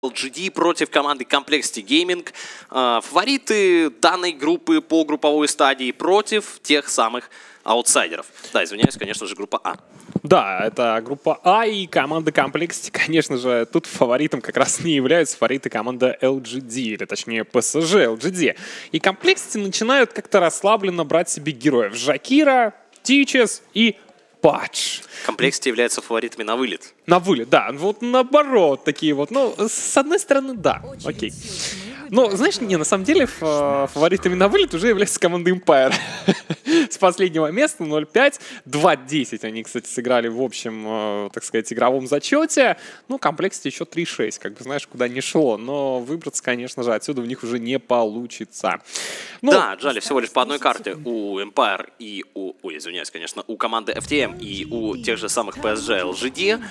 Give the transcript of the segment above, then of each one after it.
LGD против команды Complexity Gaming. Фавориты данной группы по групповой стадии против тех самых аутсайдеров. Да, извиняюсь, конечно же, группа А. Да, это группа А, и команда Complexity, конечно же, тут фаворитом как раз не являются фавориты команда LGD, или точнее PSG LGD. И Complexity начинают как-то расслабленно брать себе героев. Жакира, Тичес и Патч. Complexity являются фаворитами на вылет. На вылет, да. Вот наоборот, такие вот. Ну, с одной стороны, да, окей. Но, знаешь, не, на самом деле фаворитами на вылет уже является команда Empire. С последнего места 0-5, 2-10 они, кстати, сыграли в общем, так сказать, игровом зачете. Ну, Complexity еще 3-6, как бы, знаешь, куда не шло. Но выбраться, конечно же, отсюда у них уже не получится. Ну, да, отжали всего лишь по одной карте у Empire и у... Ой, извиняюсь, конечно, у команды FTM и у тех же самых PSG LGD.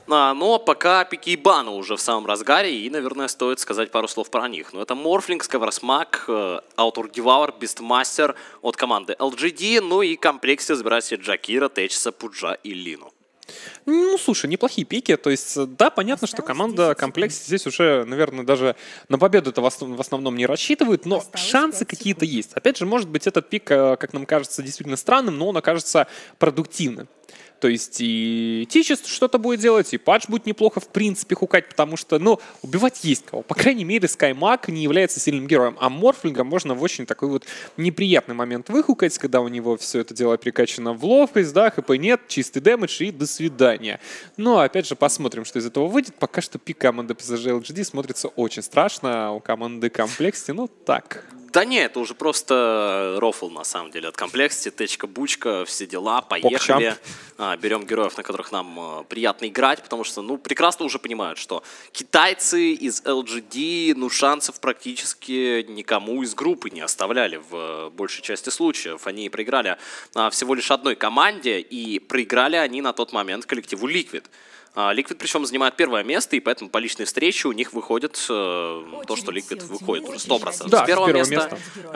Но пока пики и баны уже в самом разгаре, и, наверное, стоит сказать пару слов про них. Но это Morphling, Сковоросмак, Outdoor Devour, Beastmaster от команды LGD, ну и Complexity забирает себе Джакира, Течеса, Пуджа и Лину. Ну, слушай, неплохие пики. То есть, да, понятно, что команда Complexity здесь уже, наверное, даже на победу это в основном не рассчитывает, но шансы какие-то есть. Опять же, может быть, этот пик, как нам кажется, действительно странным, но он окажется продуктивным. То есть и Тичес что-то будет делать, и Патч будет неплохо в принципе хукать, потому что, ну, убивать есть кого. По крайней мере, Скаймак не является сильным героем, а Морфлинга можно в очень такой вот неприятный момент выхукать, когда у него все это дело перекачано в ловкость, да, хп нет, чистый дэмэдж и до свидания. Но, опять же, посмотрим, что из этого выйдет. Пока что пик команды PSG LGD смотрится очень страшно, а у команды Complexity, ну, так... Да не, это уже просто рофл, на самом деле, от Complexity, тычка-бучка, все дела, поехали. Берем героев, на которых нам приятно играть, потому что, ну, прекрасно уже понимают, что китайцы из LGD, ну, шансов практически никому из группы не оставляли в большей части случаев. Они проиграли всего лишь одной команде, и проиграли они на тот момент коллективу Liquid. Liquid причем занимает первое место, и поэтому по личной встрече у них выходит то, что Liquid выходит уже 100%. Да, с первого места.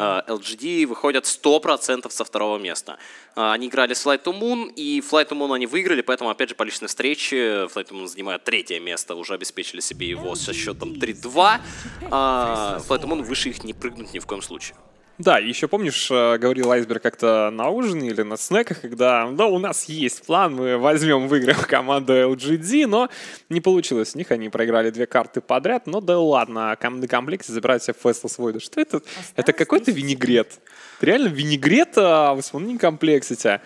LGD выходят 100% со второго места. Они играли с Flight to Moon, и Flight to Moon они выиграли, поэтому опять же по личной встрече Flight to Moon занимает третье место, уже обеспечили себе его со счетом 3-2. Flight to Moon выше их не прыгнуть ни в коем случае. Да, еще помнишь, говорил Айсберг как-то на ужине или на снеках, когда, да, у нас есть план, мы возьмем, выиграем команду LGD, но не получилось у них, они проиграли 2 карты подряд, но да ладно, команда Complexity забирает себе Faceless Void. Что это? Это какой-то винегрет. Реально винегрет в исполнении Complexity.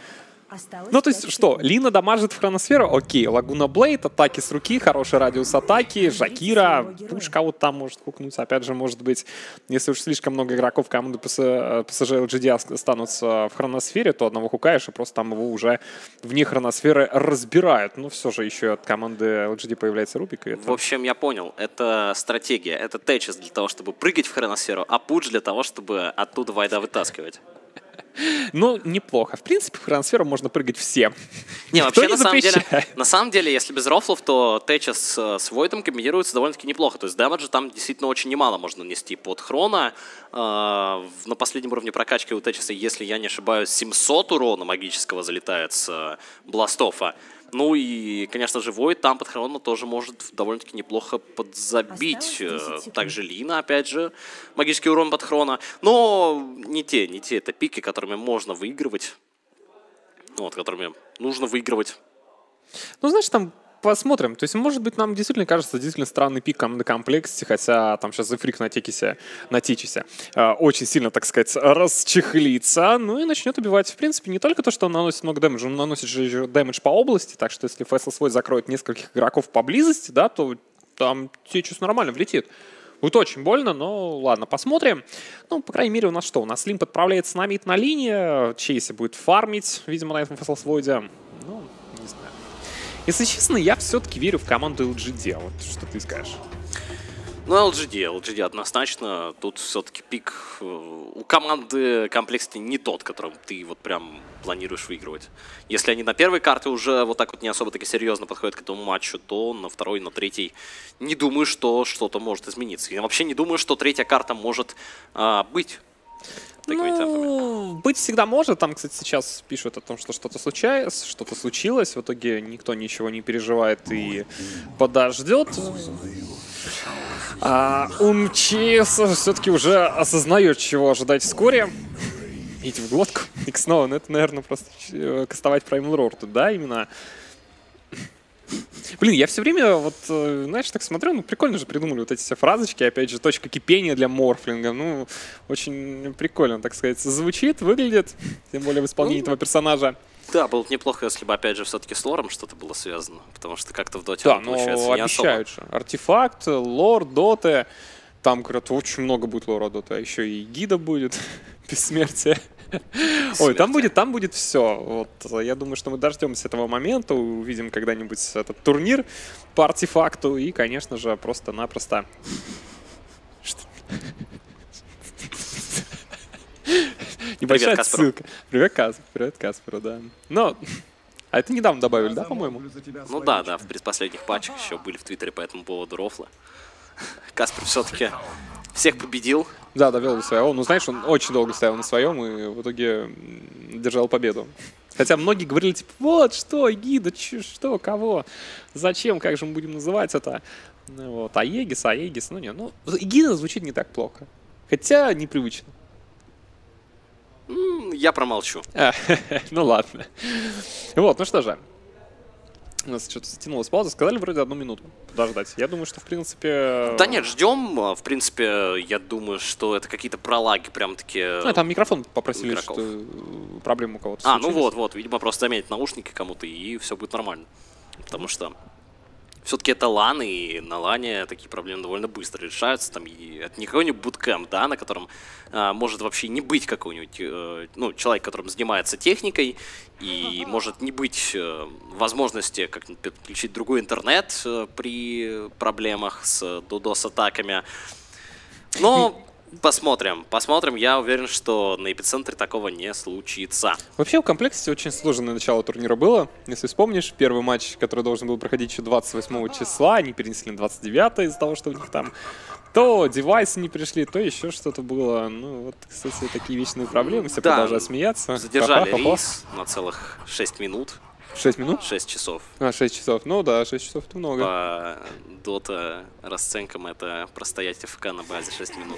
Ну, то есть, что, Лина дамажит в хроносферу? Окей, Лагуна Блейд, атаки с руки, хороший радиус атаки, Жакира, Пуш кого-то там может кукнуть. Опять же, может быть, если уж слишком много игроков команды PSG LGD останутся в хроносфере, то одного хукаешь, и просто там его уже вне хроносферы разбирают. Но все же еще от команды LGD появляется Рубик. И это... В общем, я понял, это стратегия, это Течес для того, чтобы прыгать в хроносферу, а Пудж для того, чтобы оттуда Вайда вытаскивать. Ну, неплохо. В принципе, в хроносферу можно прыгать всем. Не, вообще, на самом деле, если без рофлов, то Течес с Войдом комбинируется довольно-таки неплохо. То есть дэмэджа там действительно очень немало можно нанести под хрона. На последнем уровне прокачки у Течеса, если я не ошибаюсь, 700 урона магического залетает с бластофа. Ну и, конечно же, Войд там под хроно тоже может довольно-таки неплохо подзабить. Также Лина, опять же, магический урон под хрона. Но не те это пики, которыми можно выигрывать. Вот, которыми нужно выигрывать. Ну, знаешь, там посмотрим. То есть, может быть, нам действительно кажется действительно странный пик команды Complexity, хотя там сейчас Зефрик на Тичесе очень сильно, так сказать, расчехлится, ну и начнет убивать. В принципе, не только то, что он наносит много дэмэджа, он наносит же дэмэдж по области, так что если Faceless Void закроет нескольких игроков поблизости, да, то там Тичес нормально влетит. Будет очень больно, но ладно, посмотрим. Ну, по крайней мере, у нас что? У нас Лимп отправляется на мид на линии, Чейси будет фармить, видимо, на этом Faceless Void. Ну, не знаю. Если честно, я все-таки верю в команду LGD. Вот что ты скажешь? Ну, LGD однозначно. Тут все-таки пик у команды Complexity не тот, которым ты вот прям планируешь выигрывать. Если они на первой карте уже вот так вот не особо-таки серьезно подходят к этому матчу, то на второй, на третьей не думаю, что что-то может измениться. Я вообще не думаю, что третья карта может быть. Ну, быть всегда может. Там, кстати, сейчас пишут о том, что что-то случилось. В итоге никто ничего не переживает и подождет. МЧС все-таки уже осознает, чего ожидать вскоре. Идти в глотку. И снова, ну это, наверное, просто кастовать Primal Roar тут, да, именно. Блин, я все время, вот, знаешь, так смотрю, ну прикольно же придумали вот эти все фразочки, опять же, точка кипения для морфлинга, ну, очень прикольно, так сказать, звучит, выглядит, тем более в исполнении этого персонажа. Да, было бы неплохо, если бы, опять же, все-таки с лором что-то было связано, потому что как-то в доте получается не обещают особо. Же. Артефакт, лор, доты, там, говорят, очень много будет лора доты, а еще и гида будет, бессмертие. Ой, там будет все. Вот, я думаю, что мы дождемся этого момента, увидим когда-нибудь этот турнир по артефакту и, конечно же, просто-напросто... Небольшая ссылка. Привет, Каспер. Привет, Касперу, да. Но... А это недавно добавили, да, по-моему? Ну да, в предпоследних патчах еще были в Твиттере по этому поводу рофлы. Каспер все-таки всех победил. Да, довел до своего. Ну, знаешь, он очень долго стоял на своем и в итоге держал победу. Хотя многие говорили, типа, вот, что, гида, что, кого, зачем, как же мы будем называть это? Вот, Аегис, ну нет, ну, гида звучит не так плохо. Хотя непривычно. Я промолчу. Ну ладно. Вот, ну что же. У нас что-то затянулась пауза. Сказали вроде 1 минуту подождать. Я думаю, что в принципе... Да нет, ждем. В принципе, я думаю, что это какие-то пролаги прям-таки... Ну, там микрофон попросили, что проблема у кого-то случилась. Ну вот. Видимо, просто заменить наушники кому-то, и все будет нормально. Потому что все-таки это лан, и на лане такие проблемы довольно быстро решаются. Там и это не какой-нибудь буткэмп, да, на котором может вообще не быть какой-нибудь, ну, человек, которым занимается техникой, и может не быть возможности как-нибудь подключить другой интернет при проблемах с DDoS-атаками. Но посмотрим. Я уверен, что на эпицентре такого не случится. Вообще в комплекте очень сложное начало турнира было. Если вспомнишь, первый матч, который должен был проходить еще 28 числа, они перенесли на 29 из-за того, что у них там то девайсы не пришли, то еще что-то было. Ну вот, кстати, такие вечные проблемы. Все продолжают смеяться. Задержали рейс на целых 6 минут. 6 минут? 6 часов. 6 часов. Ну да, 6 часов это много. По дота расценкам это простоять ФК на базе 6 минут.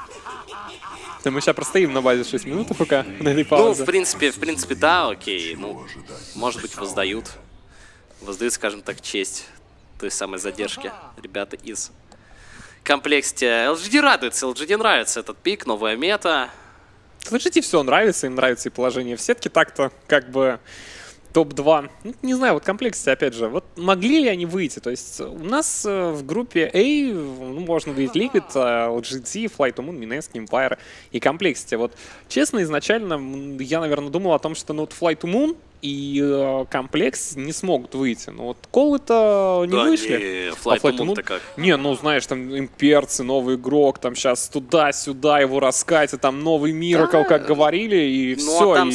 Да мы сейчас простоим на базе 6 минут ФК на этой паузе. Ну, в принципе, да, окей. Ну, может быть, воздают, скажем так, честь той самой задержки ребята из комплекте. LGD радуется, LGD нравится этот пик, новая мета. LGD все нравится, им нравится и положение в сетке так-то, как бы... Топ-2. Ну, не знаю, вот в комплекте, опять же, вот могли ли они выйти? То есть у нас в группе A, ну, можно увидеть Liquid, LGD, Fly2Moon, Minesk, Empire и комплекте. Вот, честно, изначально я, наверное, думал о том, что ну, вот Fly2Moon и комплекс не смогут выйти. Но вот колы-то не вышли. Fly2Moon-то как? Не, ну знаешь, там имперцы, новый игрок, там сейчас туда-сюда его раскатят, там новый Миракл, как говорили, и ну, все. А там и...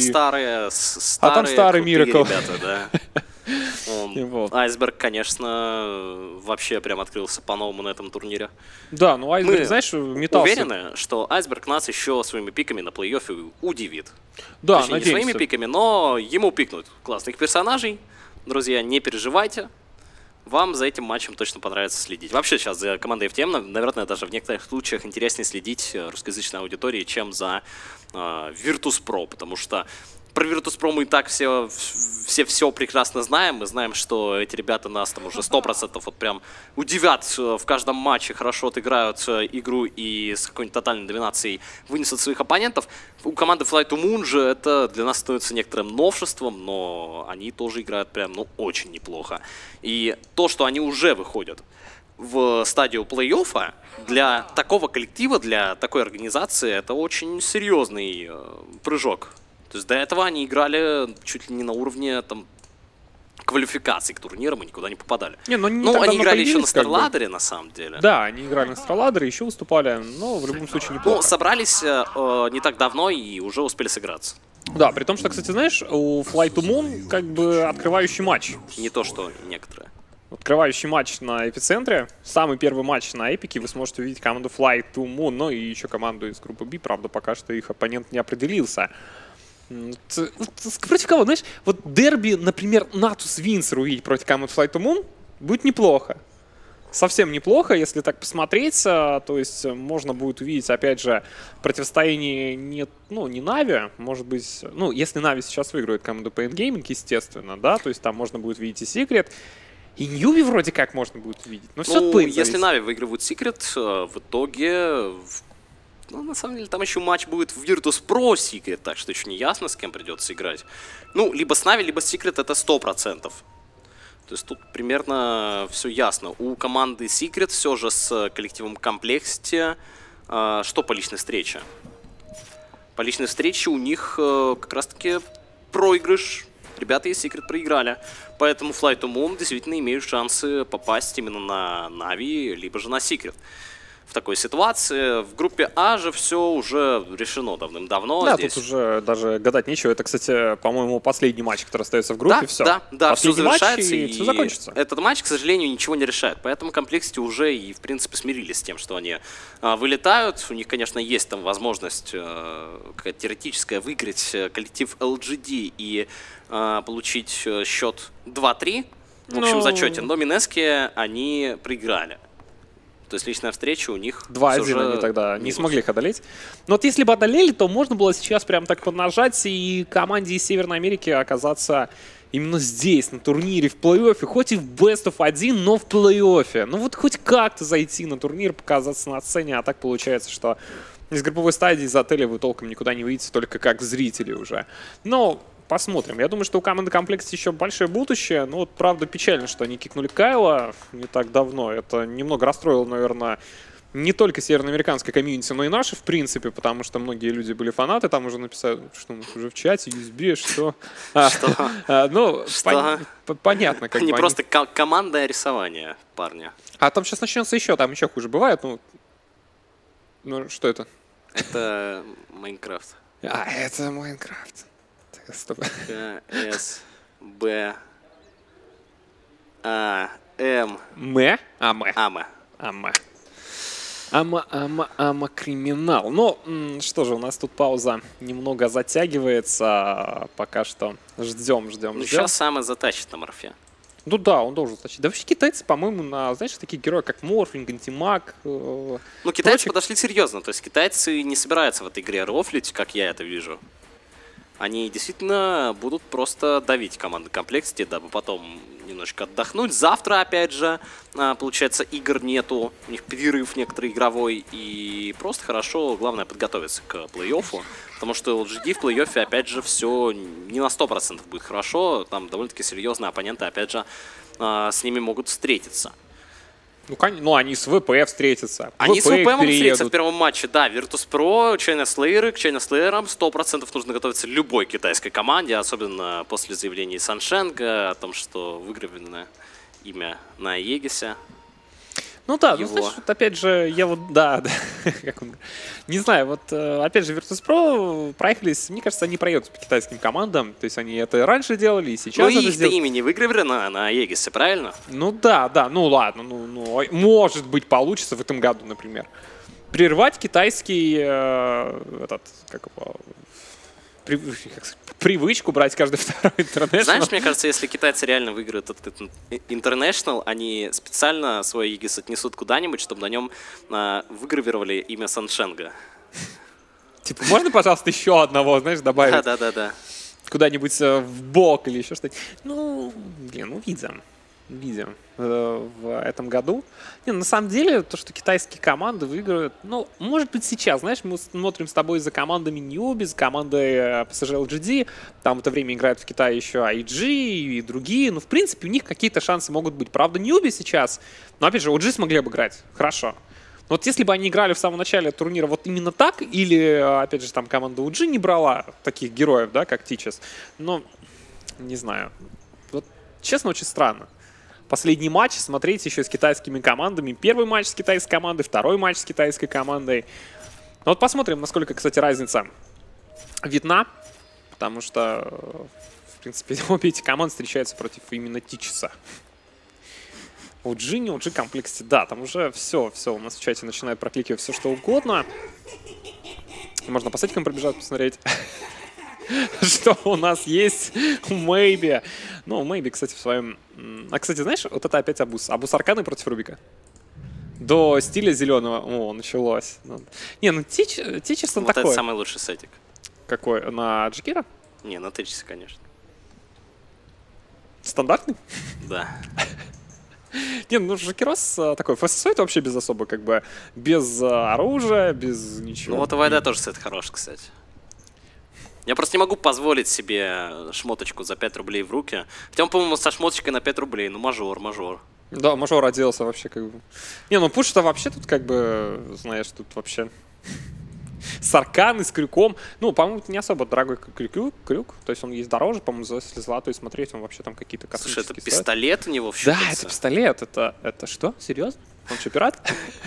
старые Миракл. Ребята, да. Айсберг, конечно, вообще прям открылся по-новому на этом турнире. Да, ну Айсберг, знаешь, метался. Уверены, что Айсберг нас еще своими пиками на плей-оффе удивит. Да, точнее, не своими пиками, но ему пикнут классных персонажей. Друзья, не переживайте. Вам за этим матчем точно понравится следить. Вообще сейчас за командой FTM, наверное, даже в некоторых случаях интереснее следить русскоязычной аудитории, чем за Virtus.pro, потому что про Virtus.pro мы и так все прекрасно знаем. Мы знаем, что эти ребята нас там уже 100% вот прям удивят в каждом матче, хорошо отыграют игру и с какой-нибудь тотальной доминацией вынесут своих оппонентов. У команды Fly2Moon же это для нас становится некоторым новшеством, но они тоже играют прям, ну, очень неплохо. И то, что они уже выходят в стадию плей-оффа, для такого коллектива, для такой организации, это очень серьезный прыжок. То есть до этого они играли чуть ли не на уровне там квалификации к турнирам и никуда не попадали. Ну, они играли еще на Старладере, на самом деле. Да, они играли на Старладере, еще выступали, но в любом случае неплохо. Ну, собрались не так давно и уже успели сыграться. Да, при том, что, кстати, знаешь, у Fly2Moon как бы открывающий матч. Не то, что некоторые. Открывающий матч на эпицентре. Самый первый матч на эпике. Вы сможете увидеть команду Fly2Moon, ну и еще команду из группы B. Правда, пока что их оппонент не определился. Против кого, знаешь, вот дерби, например, Natus Windsor увидеть против команды Fly2Moon будет неплохо. совсем неплохо, если так посмотреть. То есть можно будет увидеть, опять же, противостояние не Нави, может быть, ну, если Нави сейчас выиграет команду Pain Gaming, естественно, да, то есть там можно будет видеть и Secret, и Ньюби вроде как можно будет увидеть. Но все ну, если Нави выигрывают Secret, в итоге... Ну, на самом деле, там еще матч будет в Virtus.pro Secret, так что еще не ясно, с кем придется играть. Ну, либо с Нави, либо с Secret это 100%. То есть тут примерно все ясно. У команды Secret все же с коллективом Complexity. Что по личной встрече? По личной встрече у них как раз-таки проигрыш. Ребята из Secret проиграли. Поэтому Fly to Moon действительно имеют шансы попасть именно на Нави, либо же на Secret. В такой ситуации. В группе А же все уже решено давным-давно. Да, здесь. тут уже даже гадать нечего. Это, кстати, по-моему, последний матч, который остается в группе. Да, все. Да, все завершается, и все закончится. Этот матч, к сожалению, ничего не решает. Поэтому Complexity уже и, в принципе, смирились с тем, что они вылетают. У них, конечно, есть там возможность какая-то теоретическая выиграть коллектив LGD и получить счет 2-3 в общем зачете. Но Минески они проиграли. То есть личная встреча у них 2-1 они тогда не смогли их одолеть. Но вот если бы одолели, то можно было сейчас прям так поднажать и команде из Северной Америки оказаться именно здесь, на турнире, в плей-оффе. Хоть и в Best of 1, но в плей-оффе. Ну вот хоть как-то зайти на турнир, показаться на сцене, а так получается, что из групповой стадии из отеля вы толком никуда не выйдете, только как зрители уже. Но... Посмотрим. Я думаю, что у команды Complexity еще большое будущее. Но вот правда печально, что они кикнули Кайла не так давно. Это немного расстроило, наверное, не только североамериканское комьюнити, но и наши, в принципе, потому что многие люди были фанаты. Там уже написали, что уже в чате, USB, что... Что? Ну, понятно. Не просто командное рисование, парня. А там сейчас начнется еще, там еще хуже бывает. Ну, что это? Это Майнкрафт. А, это Майнкрафт. С, Б, А, М. М? Криминал. Ну, что же, у нас тут пауза немного затягивается. Пока что ждем. Ну, сейчас самое затащит на Морфе. Ну да, он должен затащить. Да вообще китайцы, по-моему, знаешь, такие герои, как Морфинг, Антимаг. Ну, китайцы подошли серьезно. То есть китайцы не собираются в этой игре рофлить, как я это вижу. Они действительно будут просто давить команды Complexity, дабы потом немножечко отдохнуть. Завтра, опять же, получается, игр нету. У них перерыв некоторый игровой. И просто хорошо, главное, подготовиться к плей-оффу. Потому что LGD в плей-оффе, опять же, все не на 100% будет хорошо. Там довольно-таки серьезные оппоненты, опять же, с ними могут встретиться. Ну, они с ВП встретятся. Они с ВП могут встретиться в первом матче. Да, Virtus.pro, China Slayer, к China Slayer 100% нужно готовиться любой китайской команде, особенно после заявлений Саншенга о том, что выгравлено имя на Егисе. Ну да, ну знаешь, вот опять же, я вот, да, как он, не знаю, вот опять же Virtus.pro проехались, мне кажется, они проедут по китайским командам, то есть они это раньше делали и сейчас это их-то имя не выгравлено на Егисе, правильно? Ну да, ну ладно, ну может быть получится в этом году, например. Прервать китайский, привычку брать каждый второй International. Знаешь, мне кажется, если китайцы реально выиграют этот International, они специально свой Егис отнесут куда-нибудь, чтобы на нем выгравировали имя Саншенга. Типа, можно, пожалуйста, еще одного, знаешь, добавить? Да. Куда-нибудь в бок или еще что-нибудь. Ну, блин, увидим в этом году. Не, на самом деле, то, что китайские команды выиграют, ну, может быть, сейчас, знаешь, мы смотрим с тобой за командами Newbie, за командой PSG LGD, там в это время играют в Китае еще IG и другие, ну, в принципе, у них какие-то шансы могут быть. Правда, Newbie сейчас, но, опять же, OG смогли обыграть, хорошо. Но вот если бы они играли в самом начале турнира вот именно так, или, опять же, там команда OG не брала таких героев, да, как Tichess, но, не знаю, вот, честно, очень странно. Последний матч смотреть еще с китайскими командами. Первый матч с китайской командой, второй матч с китайской командой. Ну вот посмотрим, насколько, кстати, разница видна. Потому что, в принципе, обе эти команды встречаются против именно Tichess. OG, не OG Complexity. Да, там уже все у нас в чате начинает прокликивать все, что угодно. Можно по сетикам пробежать, посмотреть. что у нас есть у Maybe. Ну, Maybe, кстати, в своем... А, кстати, знаешь, вот это опять Абус. Абус Арканы против Рубика. До стиля зеленого. О, началось. Не, ну Тичес он вот такой. Это самый лучший сетик. Какой? На Джекира? Не, на Тичесе, конечно. Стандартный? Да. Не, ну Джекирос такой. ФСС это вообще без особо, как бы, без оружия, без ничего. Ну вот у Вайда тоже сет хороший, кстати. Я просто не могу позволить себе шмоточку за 5 рублей в руки. Хотя он, по-моему, со шмоточкой на 5 рублей. Ну, мажор. Да, мажор оделся вообще как бы. Не, ну пуш-то вообще тут как бы, знаешь, тут вообще с арканой, с крюком. Ну, по-моему, это не особо дорогой крюк. То есть он есть дороже, по-моему, если золотой смотреть, он вообще там какие-то космические. Слушай, это пистолет у него в щупальце? Да, это пистолет. Это что? Серьезно? Он что, пират?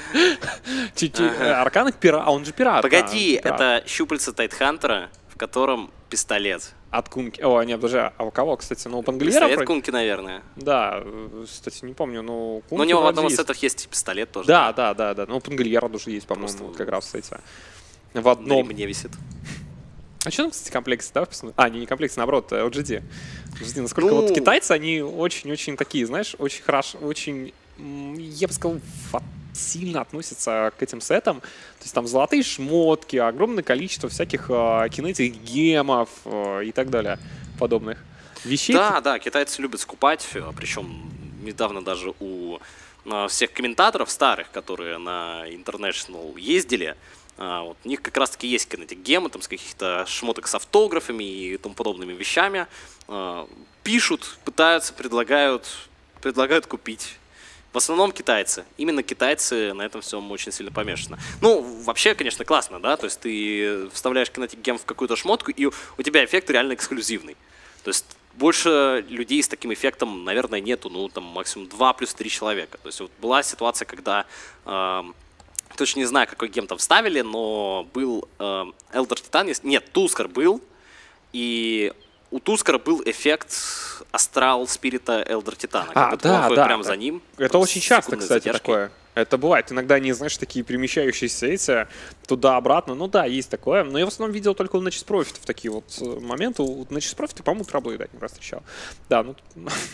Арканы пират, а он же пират. Погоди, это щупальце Тайтхантера, в котором пистолет. От Кунки. О, нет, даже, а у кого, кстати? Ну, у Пангольера? Пистолет Кунки, наверное. Да, кстати, не помню, но Кунки. Ну, у него в одном из сетов есть пистолет тоже. Да. Ну, у Пангольера тоже есть, по-моему, как раз в сете. В одном. Мне висит. А что там, кстати, комплексы, да? Не комплексы, наоборот, LGD. Насколько вот китайцы, они очень-очень такие, знаешь, очень хорошо, очень, я бы сказал, сильно относятся к этим сетам. То есть там золотые шмотки, огромное количество всяких кинетик гемов и так далее, подобных вещей. Да, китайцы любят скупать, причем недавно даже у всех комментаторов старых, которые на International ездили, вот, у них как раз-таки есть кинетик гемы там, с каких-то шмоток с автографами и тому подобными вещами. Пишут, пытаются, предлагают купить. В основном китайцы. Именно китайцы на этом всем очень сильно помешаны. Ну, вообще, конечно, классно, да? То есть ты вставляешь кинетик гем в какую-то шмотку, и у тебя эффект реально эксклюзивный. То есть больше людей с таким эффектом, наверное, нету. Ну, там максимум 2 плюс 3 человека. То есть вот была ситуация, когда... точно не знаю, какой гем там вставили, но был Elder Titan. Нет, Тускар был. И у Тускара был эффект Астрал Спирита Элдер Титана. Да. Прямо за ним. Это очень часто, кстати, такое. Это бывает. Иногда они, знаешь, такие перемещающиеся эти туда-обратно. Ну да, есть такое. Но я в основном видел только у Nexus Profit в такие вот моменты. У Nexus Profit, по-моему, траблы, да, не раз встречал. Да, ну...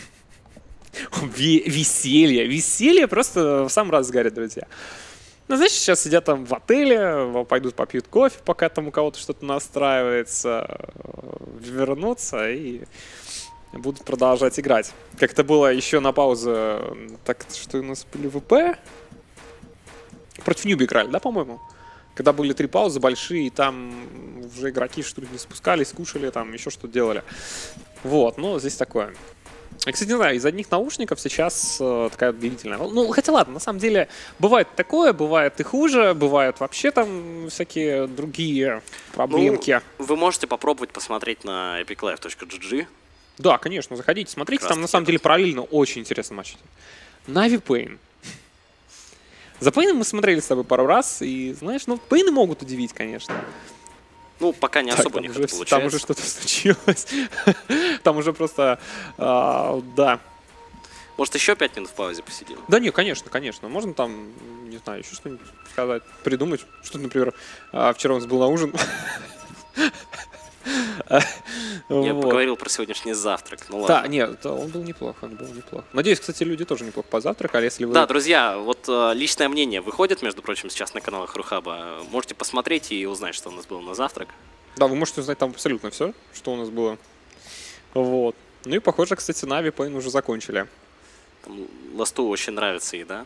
Веселье просто в самом разгаре, друзья. Ну, знаешь, сейчас сидят там в отеле, пойдут попьют кофе, пока там у кого-то что-то настраивается, вернутся и будут продолжать играть. Как это было еще на паузе, так что у нас были ВП. Против Ньюби играли, да, по-моему? Когда были 3 паузы большие, и там уже игроки что ли не спускались, кушали, там еще что-то делали. Вот, ну, здесь такое. Я, кстати, не знаю, из одних наушников сейчас такая длительная. Ну, хотя ладно, на самом деле, бывает такое, бывает и хуже, бывают вообще там всякие другие проблемки. Ну, вы можете попробовать посмотреть на epiclife.gg. Да, конечно, заходите, смотрите, там на самом деле параллельно очень интересный матч. Нави Пейн. За Пейном мы смотрели с тобой пару раз, и, знаешь, ну, Пейны могут удивить, конечно. Ну, пока не особо у них это получается. Там уже что-то случилось. Там уже просто, да. Может, еще 5 минут в паузе посидим? Да не, конечно. Можно там, не знаю, еще что-нибудь сказать, придумать. Что, например, вчера у нас был на ужин. Я поговорил про сегодняшний завтрак. Ну ладно. Да, нет, он был неплох. Надеюсь, кстати, люди тоже неплохо позавтракали, если вы... Да, друзья, вот личное мнение выходит, между прочим, сейчас на каналах Рухаба. Можете посмотреть и узнать, что у нас было на завтрак. Да, вы можете узнать там абсолютно все, что у нас было. Вот. Ну и, похоже, кстати, Нави Пейн уже закончили. Там Ласту очень нравится еда.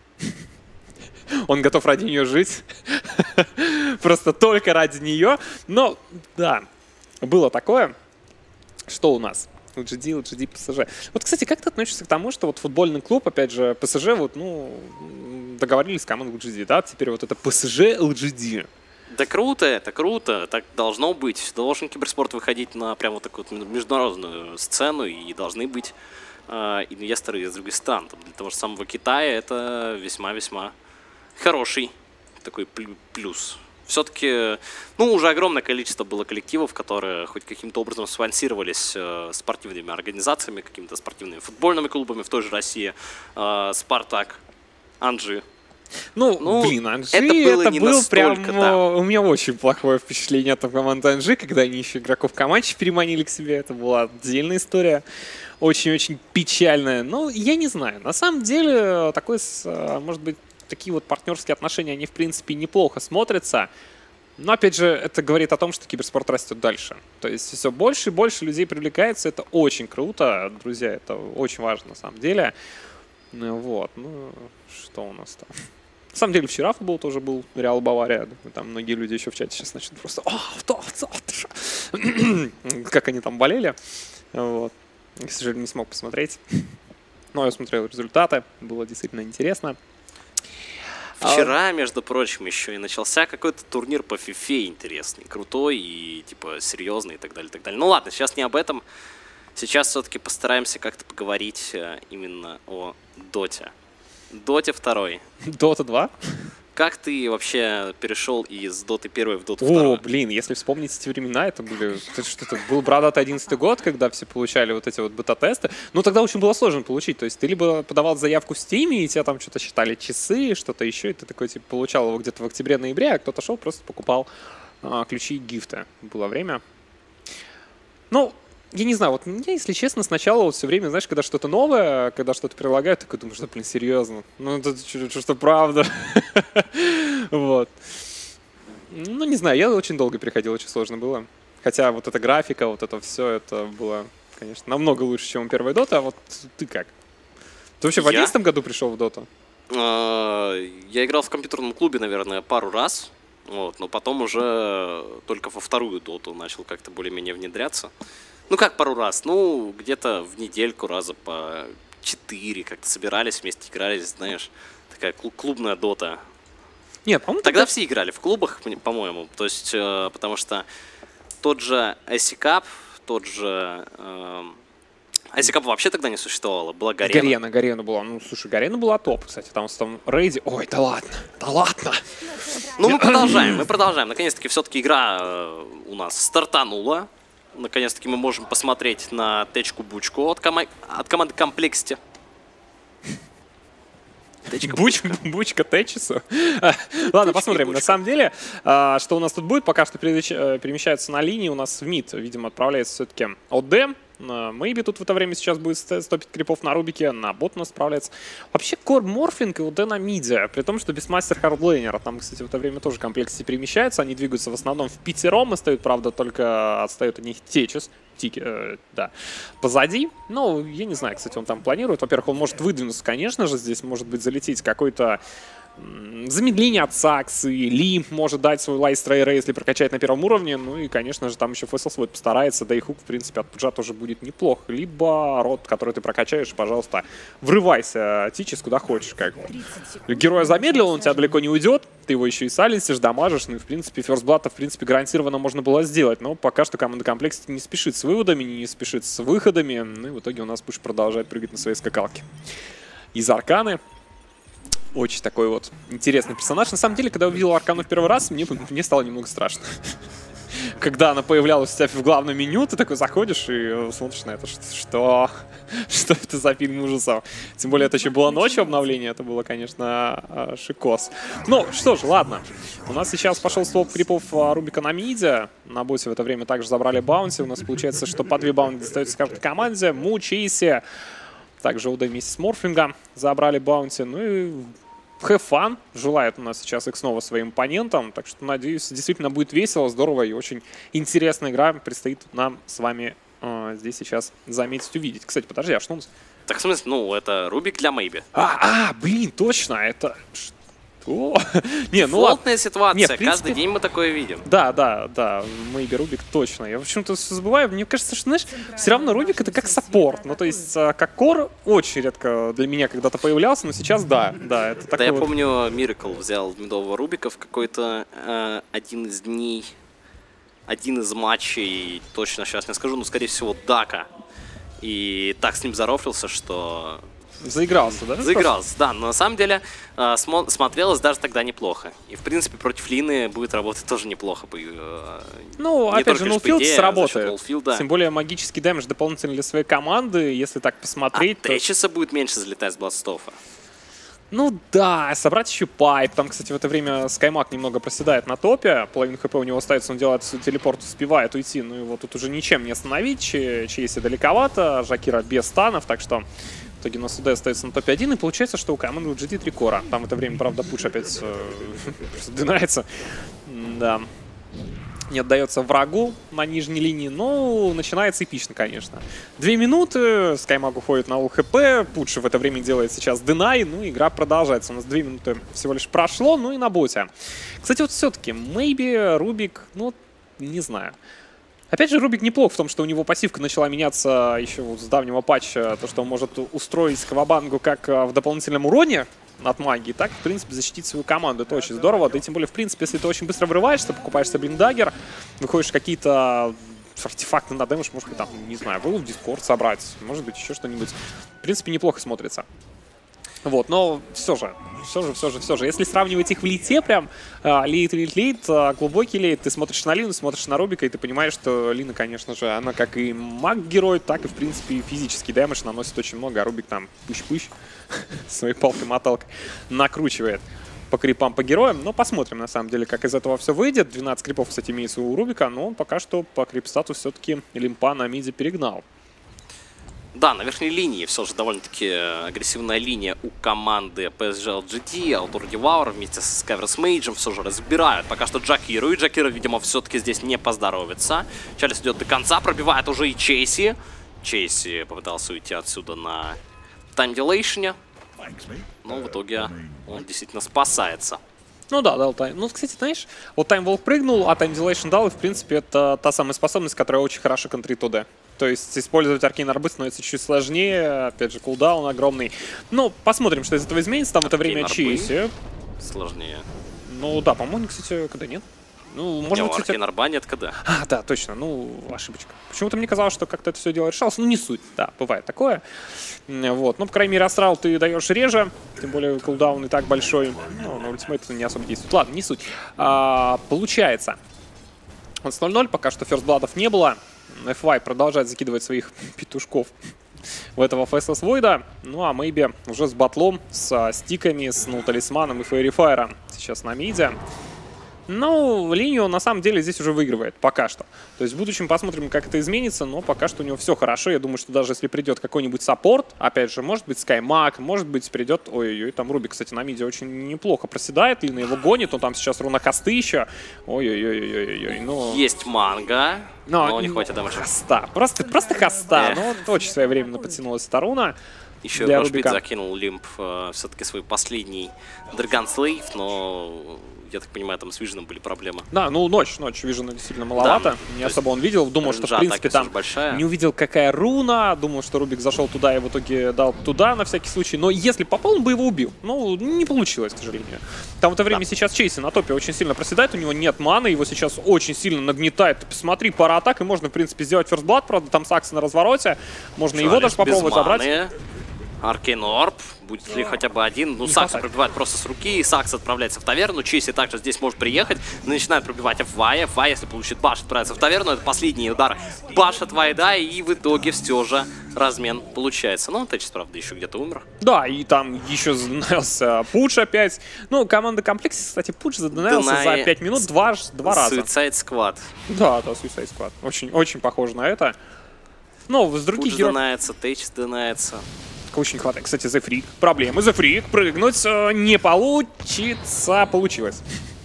Он готов ради нее жить. Просто только ради нее. Но, да, было такое. Что у нас? LGD, PSG. Вот, кстати, как ты относишься к тому, что вот футбольный клуб, опять же, PSG, вот, ну, договорились с командой LGD, да? Теперь вот это PSG LGD. Да круто, это круто, так должно быть. Должен киберспорт выходить на прям вот такую вот международную сцену, и должны быть инвесторы из других стран. Для того же самого Китая это весьма-весьма хороший такой плюс. Все-таки, ну, уже огромное количество было коллективов, которые хоть каким-то образом спонсировались спортивными организациями, какими-то спортивными футбольными клубами в той же России. Спартак, Анжи. Ну, блин, Анжи, это был прям... да. У меня очень плохое впечатление от команды Анжи, когда они еще игроков Каманчи переманили к себе. Это была отдельная история. Очень-очень печальная. Ну, я не знаю. На самом деле, может быть, такие вот партнерские отношения, они, в принципе, неплохо смотрятся. Но, опять же, это говорит о том, что киберспорт растет дальше. То есть все больше и больше людей привлекается. Это очень круто, друзья. Это очень важно, на самом деле. Вот. Ну, что у нас там? На самом деле, вчера футбол тоже был, Реал Бавария. Там многие люди еще в чате сейчас начнут просто... Как они там болели. Вот. К сожалению, не смог посмотреть. Но я смотрел результаты. Было действительно интересно. Вчера, между прочим, еще и начался какой-то турнир по FIFA интересный, крутой и типа серьезный и так далее, и так далее. Ну ладно, сейчас не об этом. Сейчас все-таки постараемся как-то поговорить именно о Доте. Доте 2. Дота 2? Как ты вообще перешел из Доты 1 в Доту 2? О, блин, если вспомнить эти времена, это был бородатый 11-й год, когда все получали вот эти вот бета-тесты. Но тогда очень было сложно получить. То есть ты либо подавал заявку в Steam, и тебя там что-то считали часы, что-то еще, и ты такой типа получал его где-то в октябре-ноябре, а кто-то шел, просто покупал ключи и гифты. Было время. Ну, я не знаю, вот мне, если честно, сначала вот все время, знаешь, когда что-то новое, когда что-то прилагают, такой думаю, что, блин, серьезно? Ну, это что правда. Вот. Ну, не знаю, я очень долго переходил, очень сложно было. Хотя вот эта графика, вот это все, это было, конечно, намного лучше, чем у первой Доты. А вот ты как? Ты вообще в 2011 году пришел в Доту? Я играл в компьютерном клубе, наверное, пару раз. Вот, но потом уже только во вторую Доту начал как-то более-менее внедряться. Ну, как пару раз? Ну, где-то в недельку раза по 4 как-то собирались вместе, играли, знаешь, такая клубная Дота. Нет, по-моему, тогда все играли в клубах, по-моему. То есть, потому что тот же IC Cup, тот же... IC Cup вообще тогда не существовало, была Гарена. Гарена была. Ну, слушай, Гарена была топ, кстати. Там рейди... Ой, да ладно. Ну, мы продолжаем. Наконец-таки, все-таки игра у нас стартанула. Наконец-таки мы можем посмотреть на Течку-Бучку от команды Complexity. Бучка Течису. Ладно, посмотрим. На самом деле, что у нас тут будет, пока что перемещаются на линии. У нас в мид, видимо, отправляется все-таки ОД. Мэйби тут в это время сейчас будет 105 крипов на Рубике, на бот у нас справляется. Вообще Кор Морфинг и ОД на миде, при том, что Бисмастер Хардлейнер. Там, кстати, в это время тоже Complexity перемещаются. Они двигаются в основном в пятером, остают, правда, только отстает от них Течис. Да, позади. Ну, я не знаю, кстати, он там планирует. Во-первых, он может выдвинуться, конечно же. Здесь может быть залететь какой-то замедление от Саксы, Лимп может дать свой лайстрейр, если прокачать на первом уровне. Ну и, конечно же, там еще Фэсселсвойд постарается, да и хук, в принципе, от Пуджа тоже будет неплох. Либо рот, который ты прокачаешь, пожалуйста, врывайся, Тичес, куда хочешь. Как. Героя замедлил, он у тебя далеко не уйдет, ты его еще и саленсишь, дамажишь, ну и, в принципе, ферстблата, в принципе, гарантированно можно было сделать. Но пока что команда Complexity не спешит с выводами, не спешит с выходами. Ну и в итоге у нас Пуш продолжает прыгать на своей скакалке. Из Арканы. Очень такой вот интересный персонаж. На самом деле, когда я увидел Аркану в первый раз, мне стало немного страшно. Когда она появлялась у тебя в главном меню, ты такой заходишь и смотришь на это. Что это за фильм ужасов? Тем более, это еще было ночью обновление. Это было, конечно, шикос. Ну, что ж, ладно. У нас сейчас пошел слоп крипов Рубика на миде. На боте в это время также забрали баунти. У нас получается, что по 2 баунти достаются каждой команде. Му, Чейси. Также УД вместе с Морфлингом забрали баунти. Ну и have fun. Желает у нас сейчас их снова своим оппонентам. Так что, надеюсь, действительно будет весело, здорово и очень интересная игра предстоит нам с вами здесь сейчас заметить, увидеть. Кстати, подожди, а что у нас? Так, в смысле, ну, это Рубик для Мэйби. Блин, точно, это... Что? Не, ну ладно. Ситуация, нет, принципе... каждый день мы такое видим. Да, Мэйби Рубик точно. Я почему-то забываю, мне кажется, что, знаешь, все равно Рубик это как саппорт. Ну, то есть, как кор очень редко для меня когда-то появлялся, но сейчас да, это такой. Да, я помню, Миракл взял медового Рубика в какой-то один из дней, один из матчей, точно сейчас не скажу, но, скорее всего, Дака. И так с ним зарофлился, что... Заигрался, да? Заигрался, да. Но на самом деле смотрелось даже тогда неплохо. И, в принципе, против Лины будет работать тоже неплохо. Ну, опять же, нулфилд сработает. Тем более магический дэмэдж дополнительный для своей команды, если так посмотреть. Течиса будет меньше залетать с Бладстофа. Ну да, собрать еще пайп. Там, кстати, в это время Скаймак немного проседает на топе. Половину хп у него остается, он делает телепорт, успевает уйти. Ну его тут уже ничем не остановить. Чейси далековато, Жакира без станов, так что в итоге Носуде остается на топе 1. И получается, что у команды GT 3 кора. Там в это время, правда, пуш опять динается. Да. Не отдается врагу на нижней линии, но начинается эпично, конечно. 2 минуты, Скаймаг уходит на ЛХП, Пудж в это время делает сейчас динай, ну игра продолжается. У нас 2 минуты всего лишь прошло, ну и на боте. Кстати, вот все-таки, maybe Рубик, ну, не знаю. Опять же, Рубик неплох в том, что у него пассивка начала меняться еще вот с давнего патча, то, что он может устроить Кавабангу как в дополнительном уроне от магии, так, в принципе, защитить свою команду. Это очень здорово. Да и тем более, в принципе, если ты очень быстро врываешься, покупаешься блиндагер, выходишь какие-то артефакты на дэмэдж, может быть, там, не знаю, был в Дискорд собрать, может быть, еще что-нибудь. В принципе, неплохо смотрится. Вот, но все же, если сравнивать их в лейте прям, лейт, глубокий лейт, ты смотришь на Лину, смотришь на Рубика, и ты понимаешь, что Лина, конечно же, она как и маг-герой, так и, в принципе, физический дэмэдж наносит очень много, а Рубик там пыщ-пыщ своей палкой-моталкой накручивает по крипам, по героям. Но посмотрим, на самом деле, как из этого все выйдет. 12 крипов, кстати, имеется у Рубика, но он пока что по крип-стату все-таки лимпа на миде перегнал. Да, на верхней линии все же довольно-таки агрессивная линия у команды PSG LGD. Алтур Деваур вместе с Скайверс Мейджем все же разбирают пока что Джакиру. И Джакира, видимо, все-таки здесь не поздоровится. Чалис идет до конца, пробивает уже и Чейси. Чейси попытался уйти отсюда на тайм-дилейшне. Но в итоге он действительно спасается. Ну да, дал тайм. Ну, кстати, знаешь, вот таймволк прыгнул, а тайм-дилейшн дал, и, в принципе, это та самая способность, которая очень хорошо контрит ОД. То есть использовать Аркейн Арбы становится чуть сложнее, опять же, кулдаун огромный. Ну, посмотрим, что из этого изменится. Там в это время Чейси. Сложнее. Ну да, по-моему, кстати, КД нет. Ну, может быть, Аркейн Арба нет КД. А, да, точно, ну, ошибочка. Почему-то мне казалось, что как-то это все дело решалось. Ну, не суть, да, бывает такое. Вот, ну, по крайней мере, астрал ты даешь реже, тем более кулдаун и так большой. Ну, на ультимейт это не особо действует. Ладно, не суть. Получается. Он с 0-0, пока что ферстбладов не было. FY продолжает закидывать своих петушков в этого Faceless Void. Ну а Maybe уже с батлом, с стиками, с талисманом и Фейрифайром сейчас на миде. Ну, линию на самом деле здесь уже выигрывает пока что. То есть в будущем посмотрим, как это изменится, но пока что у него все хорошо. Я думаю, что даже если придет какой-нибудь саппорт, опять же, может быть Скаймак, может быть придет... Ой-ой-ой, там Рубик, кстати, на миде очень неплохо проседает, Лина его гонит, он там сейчас рунохосты еще. Ой-ой-ой-ой-ой, ну... Есть манга, но не хватит дамажа. Хоста, просто хоста, но очень своевременно подтянулась эта руна. Еще Рашбит закинул Лимп все-таки свой последний Dragon Slave, но, я так понимаю, там с Виженом были проблемы. Да, ну ночь Вижена действительно маловато. Да, не особо он видел, думал, что в принципе там не увидел, какая руна, думал, что Рубик зашел туда и в итоге дал туда на всякий случай. Но если попал, он бы его убил. Ну, не получилось, к сожалению. Там в это время сейчас Чейси на топе очень сильно проседает, у него нет маны, его сейчас очень сильно нагнетает. Ты посмотри, пара атак, и можно, в принципе, сделать ферстблад, правда, там Сакс на развороте. Можно его даже попробовать забрать. Аркейн Орб. Будет ли хотя бы один? Ну, Сакс пробивает просто с руки. Сакс отправляется в таверну. Чейси также здесь может приехать. Начинает пробивать FY. FY, если получит баш, отправится в таверну. Это последний удар баш от Вайда. И в итоге все же размен получается. Ну, Тэчис, правда, еще где-то умер. Да, и там еще задонался Пудж опять. Ну, команда Комплекс, кстати, Пудж задонался за 5 минут два раза. Suicide Squad. Да, Suicide Squad. Очень похоже на это. Но с других Пудж донается, Тэчис донается. Очень хватает. Кстати, The Freak. Проблемы. The Freak. Прыгнуть не получится. Получилось.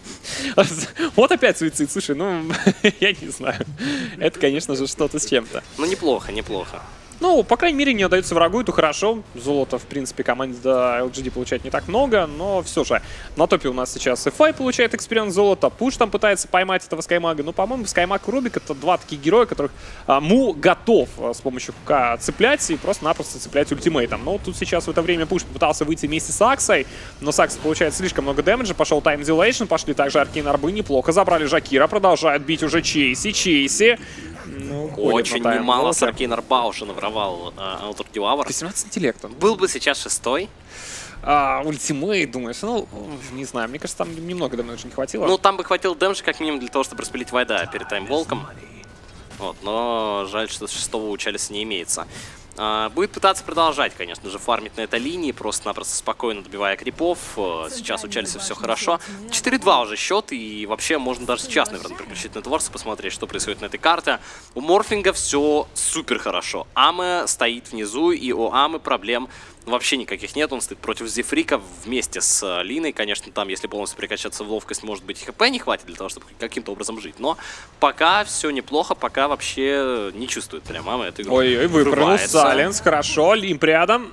Вот опять суицид. Слушай, ну, я не знаю. Это, конечно же, что-то с чем-то. Ну, неплохо, неплохо. Ну, по крайней мере, не отдается врагу, это хорошо. Золото, в принципе, команде LGD получает не так много, но все же. На топе у нас сейчас FY получает экспириенс золота, Пуш там пытается поймать этого Скаймага. Ну, по-моему, Скаймаг и Рубик — это два таких героя, которых Му готов с помощью КК цеплять и просто-напросто цеплять ультимейтом. Но тут сейчас в это время Пуш попытался выйти вместе с Аксой, но Сакс получает слишком много дэмэджа, пошел Time Dilation, пошли также Аркейн Арбы, неплохо забрали Жакира, продолжают бить уже Чейси. Ну, очень немало с Аркейн Арба уже наворовал Алтур Деваур. 18 интеллекта. Был бы сейчас 6-й. Ультимейт, думаешь? Ну, не знаю, мне кажется, там немного дэмэджа не хватило. Ну, там бы хватило дэмэджа как минимум для того, чтобы распилить Вайда перед таймволком. Вот, но жаль, что 6-го у Чалиса не имеется. Будет пытаться продолжать, конечно же, фармить на этой линии, просто-напросто спокойно добивая крипов. Сейчас у Чалиса все хорошо. 4-2 уже счет, и вообще можно даже сейчас, наверное, переключить на Творса, посмотреть, что происходит на этой карте. У Морфлинга все супер хорошо. Аме стоит внизу, и у Аме проблем вообще никаких нет. Он стоит против Зефрика вместе с Линой. Конечно, там, если полностью перекачаться в ловкость, может быть, ХП не хватит для того, чтобы каким-то образом жить. Но пока все неплохо, пока вообще не чувствует прям Аме эту игру. Ой-ой, выпрыгнул Сайленс, хорошо, Лимп рядом.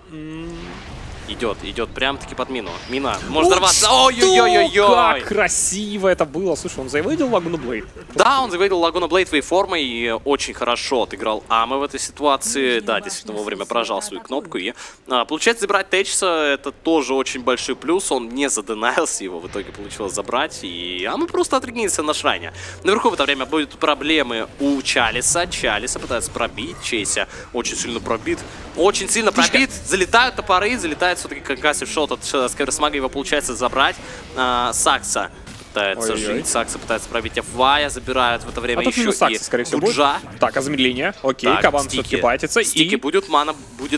Идет прям-таки под мину. Мина может взорваться. Ой-ой-ой-ой-ой! Как красиво это было. Слушай, он завейдил Лагуна Блейд? Да, он завейдил Лагуна Блейд своей формой и очень хорошо отыграл Аме в этой ситуации. Да, действительно вовремя прожал свою кнопку. И получается, забрать Течса — это тоже очень большой плюс. Он не заденаился, его в итоге получилось забрать. И Аме просто отрегенился на шрайне. Наверху в это время будут проблемы у Чалиса. Чалиса пытается пробить. Чейся очень сильно пробит. Очень сильно пробит. Залетают топоры, залетает все-таки конкассив шот от Скайросмага, его получается забрать. Сакса пытается жить, Сакса пытается пробить FY, забирают в это время еще Сакса, скорее всего, Буджа. Так, замедление. Окей, Кабан все-таки байтится. Стики будет мана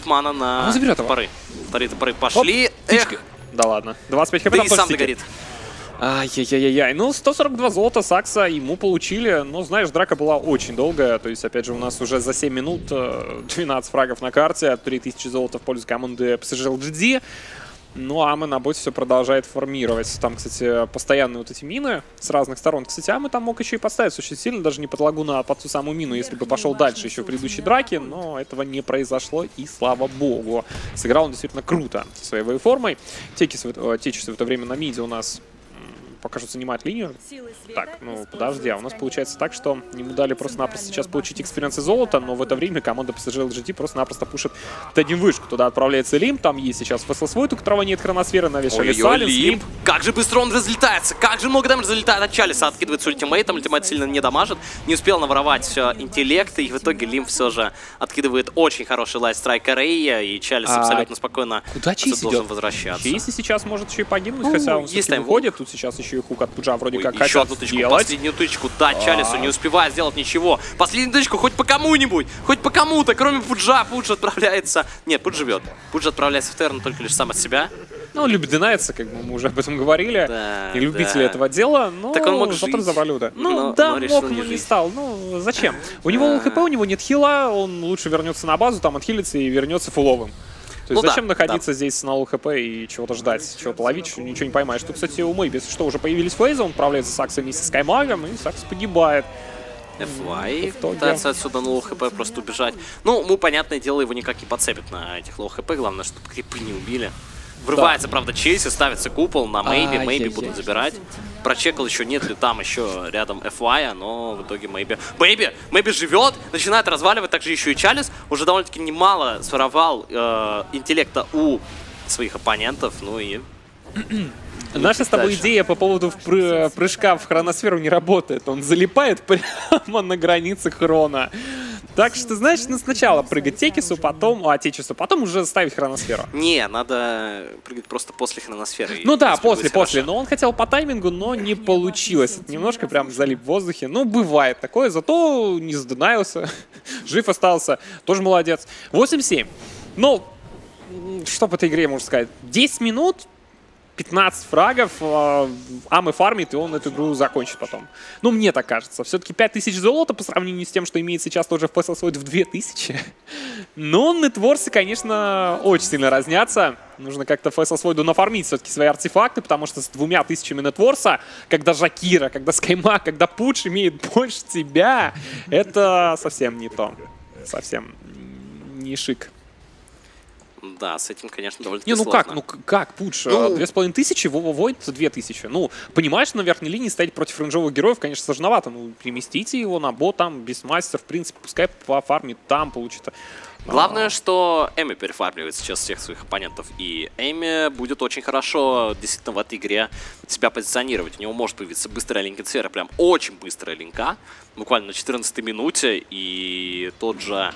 на топоры. Вторые топоры пошли. Эх. Да ладно. 25 хп, да и сам догорит. Ай-яй-яй-яй. Ну, 142 золота Сакса ему получили. Но, знаешь, драка была очень долгая. То есть, опять же, у нас уже за 7 минут 12 фрагов на карте. 3000 золота в пользу команды PSG LGD. Ну, а Аме на боте все продолжает формировать. Там, кстати, постоянные вот эти мины с разных сторон. Кстати, Аме там мог еще и подставиться очень сильно. Даже не под Лагуна, а под ту самую мину, если бы пошел дальше еще в предыдущей драке. Но этого не произошло, и слава богу. Сыграл он действительно круто своей вейформой. Течис в это время на миде у нас пока что занимает линию. Так, ну подожди, а у нас получается так, что ему дали просто-напросто сейчас получить экспириенс и золото, но в это время команда PSG LGD просто-напросто пушит Т1 вышку. Туда отправляется Лимп, там есть сейчас Фэслсвойт, у которого нет хроносферы, навешали Сайленс. Лимп, как же быстро он разлетается, как же много дэмэджа залетает от Чалиса, откидывает с ультимейтом, ультимейт сильно не дамажит, не успел наворовать интеллект, и в итоге Лимп все же откидывает очень хороший лайфстрайк Рейя, и Чалис абсолютно спокойно должен возвращаться. Чейси сейчас может еще и погибнуть, хотя он все-таки выходит, тут сейчас еще и хук от Пуджа вроде как еще одну тычку, последнюю тычку, да, Чалису не успевает сделать ничего. Последнюю тычку хоть по кому-нибудь, хоть по кому-то, кроме Пуджа. Пудж отправляется... Нет, Пудж живет. Пудж отправляется в Терн только лишь сам от себя. Ну, он любит динается, как мы уже об этом говорили. Да, и любители этого дела, но так он мог зато жить. разобрали. Ну, да, мог, но не стал. Ну, зачем? У него ЛХП, у него нет хила, он лучше вернется на базу, там отхилится и вернется фуловым. То есть зачем находиться здесь на ЛХП и чего-то ждать, чего-то ловить, ничего не поймаешь. Тут, кстати, у Мэйби, если что, уже появились фейзы, он управляется Саксом вместе с Скаймагом, и Сакс погибает. FY пытается отсюда на лоу-хп просто убежать. Ну, понятное дело, его никак не подцепят на этих лоу-хп, главное, чтобы крипы не убили. Врывается, правда, Чейси, ставится купол на Мэйби, Мэйби будут забирать. Прочекал еще, нет ли там еще рядом FY, но в итоге Мэйби живет, начинает разваливать, также еще и Чалис. Уже довольно-таки немало своровал интеллекта у своих оппонентов, ну и... Наша с тобой идея по поводу прыжка в хроносферу не работает. Он залипает прямо на границе хрона. Так что, знаешь, сначала прыгать Текису, потом Течису, потом уже ставить хроносферу. Не, надо прыгать просто после хроносферы. Ну да, после. Но он хотел по таймингу, но не получилось. Это немножко прям залип в воздухе. Ну, бывает такое, зато не задынаился. Жив остался. Тоже молодец. 8-7. Ну, что по этой игре можно сказать? 10 минут. 15 фрагов, Аме фармит, и он эту игру закончит потом. Ну, мне так кажется. Все-таки 5000 золота по сравнению с тем, что имеет сейчас тоже в PSL свой в 2000. Но нетворсы, конечно, очень сильно разнятся. Нужно как-то PSL свойду нафармить все-таки свои артефакты, потому что с 2000 нетворса, когда Жакира, когда Скаймаг, когда Пудж имеет больше тебя, это совсем не то. Совсем не шик. Да, с этим, конечно, довольно-таки сложно. Как, Пудж? 2500, Войд 2000. Ну, понимаешь, на верхней линии стоять против рейнджовых героев, конечно, сложновато. Ну, переместите его на бот, там, без мастера, в принципе, пускай пофармит там, получит. Главное, что Эми перефармливает сейчас всех своих оппонентов, и Эми будет очень хорошо действительно в этой игре себя позиционировать. У него может появиться быстрая линкет-сфера, прям очень быстрая линка, буквально на 14-й минуте, и тот же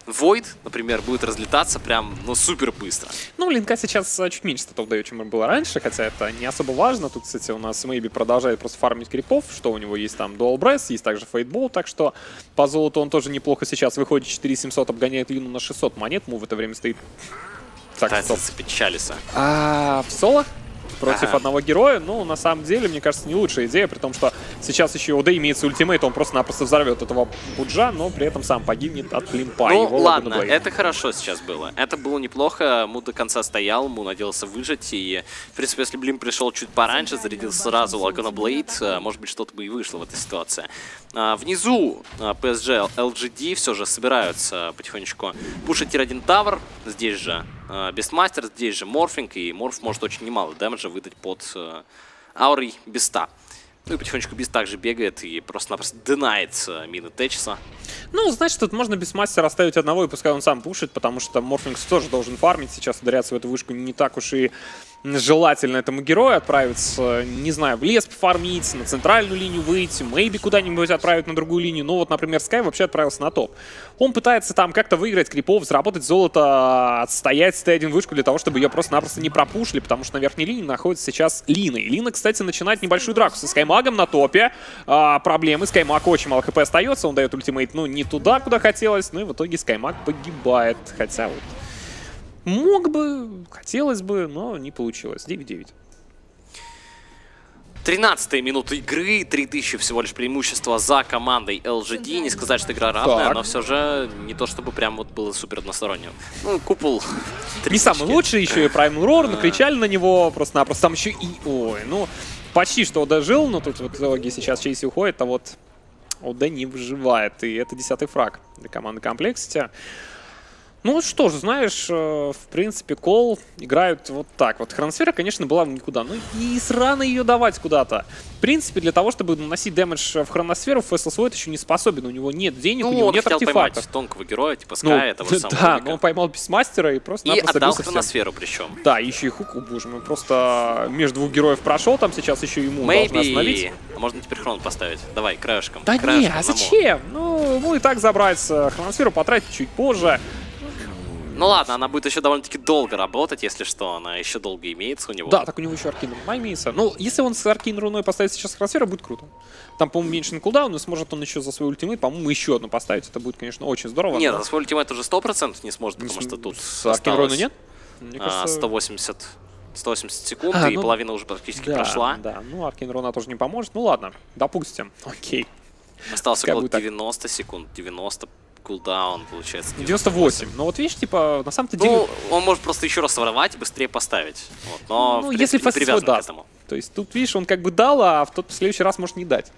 Void, например, будет разлетаться прям, ну, супер быстро. Ну, Линка сейчас чуть меньше статов дает, чем было раньше, хотя это не особо важно. Тут, кстати, у нас Maybe продолжает просто фармить крипов, что у него есть там Dual Breath, есть также Фейтбол, так что по золоту он тоже неплохо сейчас выходит. 4700, обгоняет Лину на 600 монет, му в это время стоит. Так, стоп. Печалится. В соло? Против одного героя, ну, на самом деле, мне кажется, не лучшая идея, при том, что сейчас еще у ОД имеется ультимейт, он просто-напросто взорвет этого Буджа, но при этом сам погибнет от Лимпа. Ну, ладно, это хорошо сейчас было. Это было неплохо, Му до конца стоял, Му надеялся выжить, и, в принципе, если бы Лим пришел чуть пораньше, зарядил сразу Лагуна Блейд, может быть, что-то бы и вышло в этой ситуации. Внизу PSG, LGD все же собираются потихонечку пушить Тир-1 Тавр, здесь же Бестмастер, здесь же Морфинг, и Морф может очень немало дэмэджа выдать под аурой Беста. Ну и потихонечку Бест также бегает и просто-напросто динает мины Течеса. Ну, значит, тут можно Бестмастера оставить одного, и пускай он сам пушит, потому что Морфингс тоже должен фармить. Сейчас ударяться в эту вышку не так уж и желательно этому герою отправиться, не знаю, в лес пофармить, на центральную линию выйти, maybe куда-нибудь отправить на другую линию. Ну вот, например, Скай вообще отправился на топ. Он пытается там как-то выиграть крипов, заработать золото, отстоять Т1 вышку для того, чтобы ее просто-напросто не пропушили, потому что на верхней линии находится сейчас Лина. И Лина, кстати, начинает небольшую драку со Скаймагом на топе. Проблемы. Скаймаг очень мало хп остается, он дает ультимейт, ну, не туда, куда хотелось, ну и в итоге Скаймаг погибает. Хотя вот мог бы, хотелось бы, но не получилось. 9-9. 13-я минута игры, 3000 всего лишь преимущества за командой LGD. Не сказать, что игра равная, но все же не то, чтобы прям вот было супер односторонним. Ну, купол. Не самый лучший, еще и Primal Roar, накричали на него просто-напросто. Там еще и... Ой, ну, почти что ОД жил, но тут вот в итоге сейчас Чейси уходит, а вот ОД не выживает. И это 10-й фраг для команды Complexity. Ну что ж, знаешь, в принципе, Кол играют вот так. Вот Хроносфера, конечно, была никуда. Ну и срано ее давать куда-то. В принципе, для того, чтобы наносить дэмэдж в Хроносферу, Faceless Void еще не способен. У него нет денег, у него нет артефактов. Поймать тонкого героя, типа Скай, этого самого. Да, но он поймал Бестмастера и просто... И отдал Хроносферу причем. Да, еще и хук, боже мой, просто между двух героев прошел, там сейчас еще ему должны остановить. Можно теперь Хрон поставить. Давай, краешком. Да не, а зачем? Ну и так забрать Хроносферу, потратить чуть позже. Ну ладно, она будет еще довольно-таки долго работать, если что, она еще долго имеется у него. Да, так у него еще Аркин Руна имеется. Ну, если он с Аркин Руной поставит сейчас Хроносферу, будет круто. Там, по-моему, меньше на кулдаун, но сможет он еще за свой ультимейт, по-моему, еще одну поставить. Это будет, конечно, очень здорово. Нет, за свой ультимейт уже 100% не сможет, потому что тут с Аркин Руной нет? Мне кажется... 180 секунд, и половина уже практически прошла. Да, ну Аркин Руна тоже не поможет. Ну ладно, допустим, окей. Осталось около 90 секунд, 90 кулдаун, получается. 98. Но вот видишь, типа, на самом-то деле... Ну, он может просто еще раз своровать и быстрее поставить. Вот, но, ну, в принципе, если привязан к даст. этому. То есть тут, видишь, он как бы дал, а в тот следующий раз может не дать.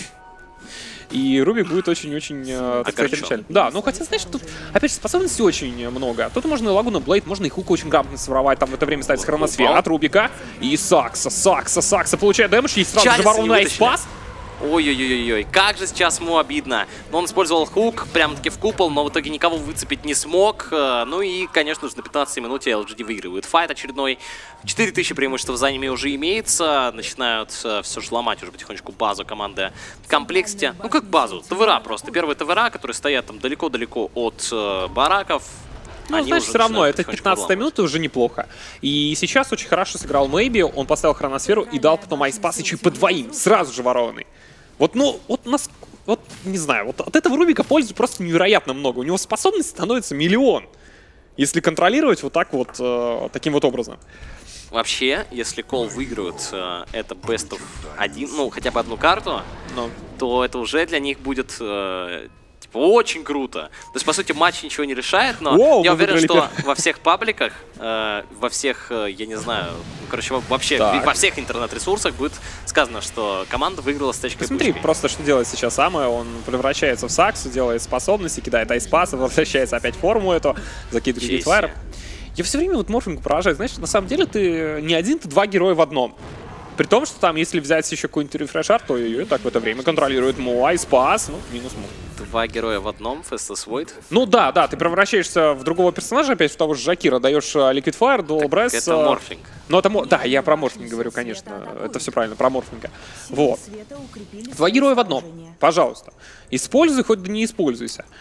И Рубик будет очень-очень, так сказать, печально. Да, ну хотя, знаешь, тут, опять же, способностей очень много. Тут можно Лагуна Блейд, можно и Хука очень грамотно своровать. Там в это время ставится Хроносфера от Рубика. И Сакса получает дэмэдж. Есть сразу же ворона и спас. Ой-ой-ой-ой, как же сейчас ему обидно. Но он использовал хук прям-таки в купол, но в итоге никого выцепить не смог. Ну и, конечно же, на 15-й минуте LGD выигрывает файт очередной. 4000 преимуществ за ними уже имеется. Начинают все же ломать уже потихонечку базу команды Complexity. Ну как базу? ТВРа просто. Первые ТВРа, которые стоят там далеко-далеко от бараков. Ну, знаешь, все равно, это 15-я минута уже неплохо. И сейчас очень хорошо сыграл Maybe, он поставил Хроносферу и дал потом Айспас еще и по двоим, сразу же ворованный. Вот, ну, вот нас, вот, не знаю, вот от этого Рубика пользы просто невероятно много. У него способностей становится миллион, если контролировать вот так вот, таким вот образом. Вообще, если Кол выиграют это Best of 1, ну, хотя бы одну карту, то это уже для них будет... очень круто. То есть, по сути, матч ничего не решает, но я уверен, что во всех пабликах, во всех, я не знаю, короче, вообще во всех интернет-ресурсах будет сказано, что команда выиграла с точкой Смотри, пушки. Просто что делает сейчас Ама, он превращается в Саксу, делает способности, кидает айспас, возвращается опять в форму эту, закидывает Гейтфайр. Я все время вот Морфингу поражаю, знаешь, на самом деле ты не один, ты два героя в одном. При том, что там, если взять еще какой-нибудь рефрешар, то ее так в это время контролирует Муай, спас, ну, минус Му. Два героя в одном, Faceless Void. Ну да, ты превращаешься в другого персонажа, опять в того же Жакира, даешь Liquid Fire, Dual Breath. Это морфинг. Ну это, да, я про морфинг говорю, конечно, это все правильно, про морфинга. Вот. Два героя в одном, пожалуйста. Используй, хоть да не используйся.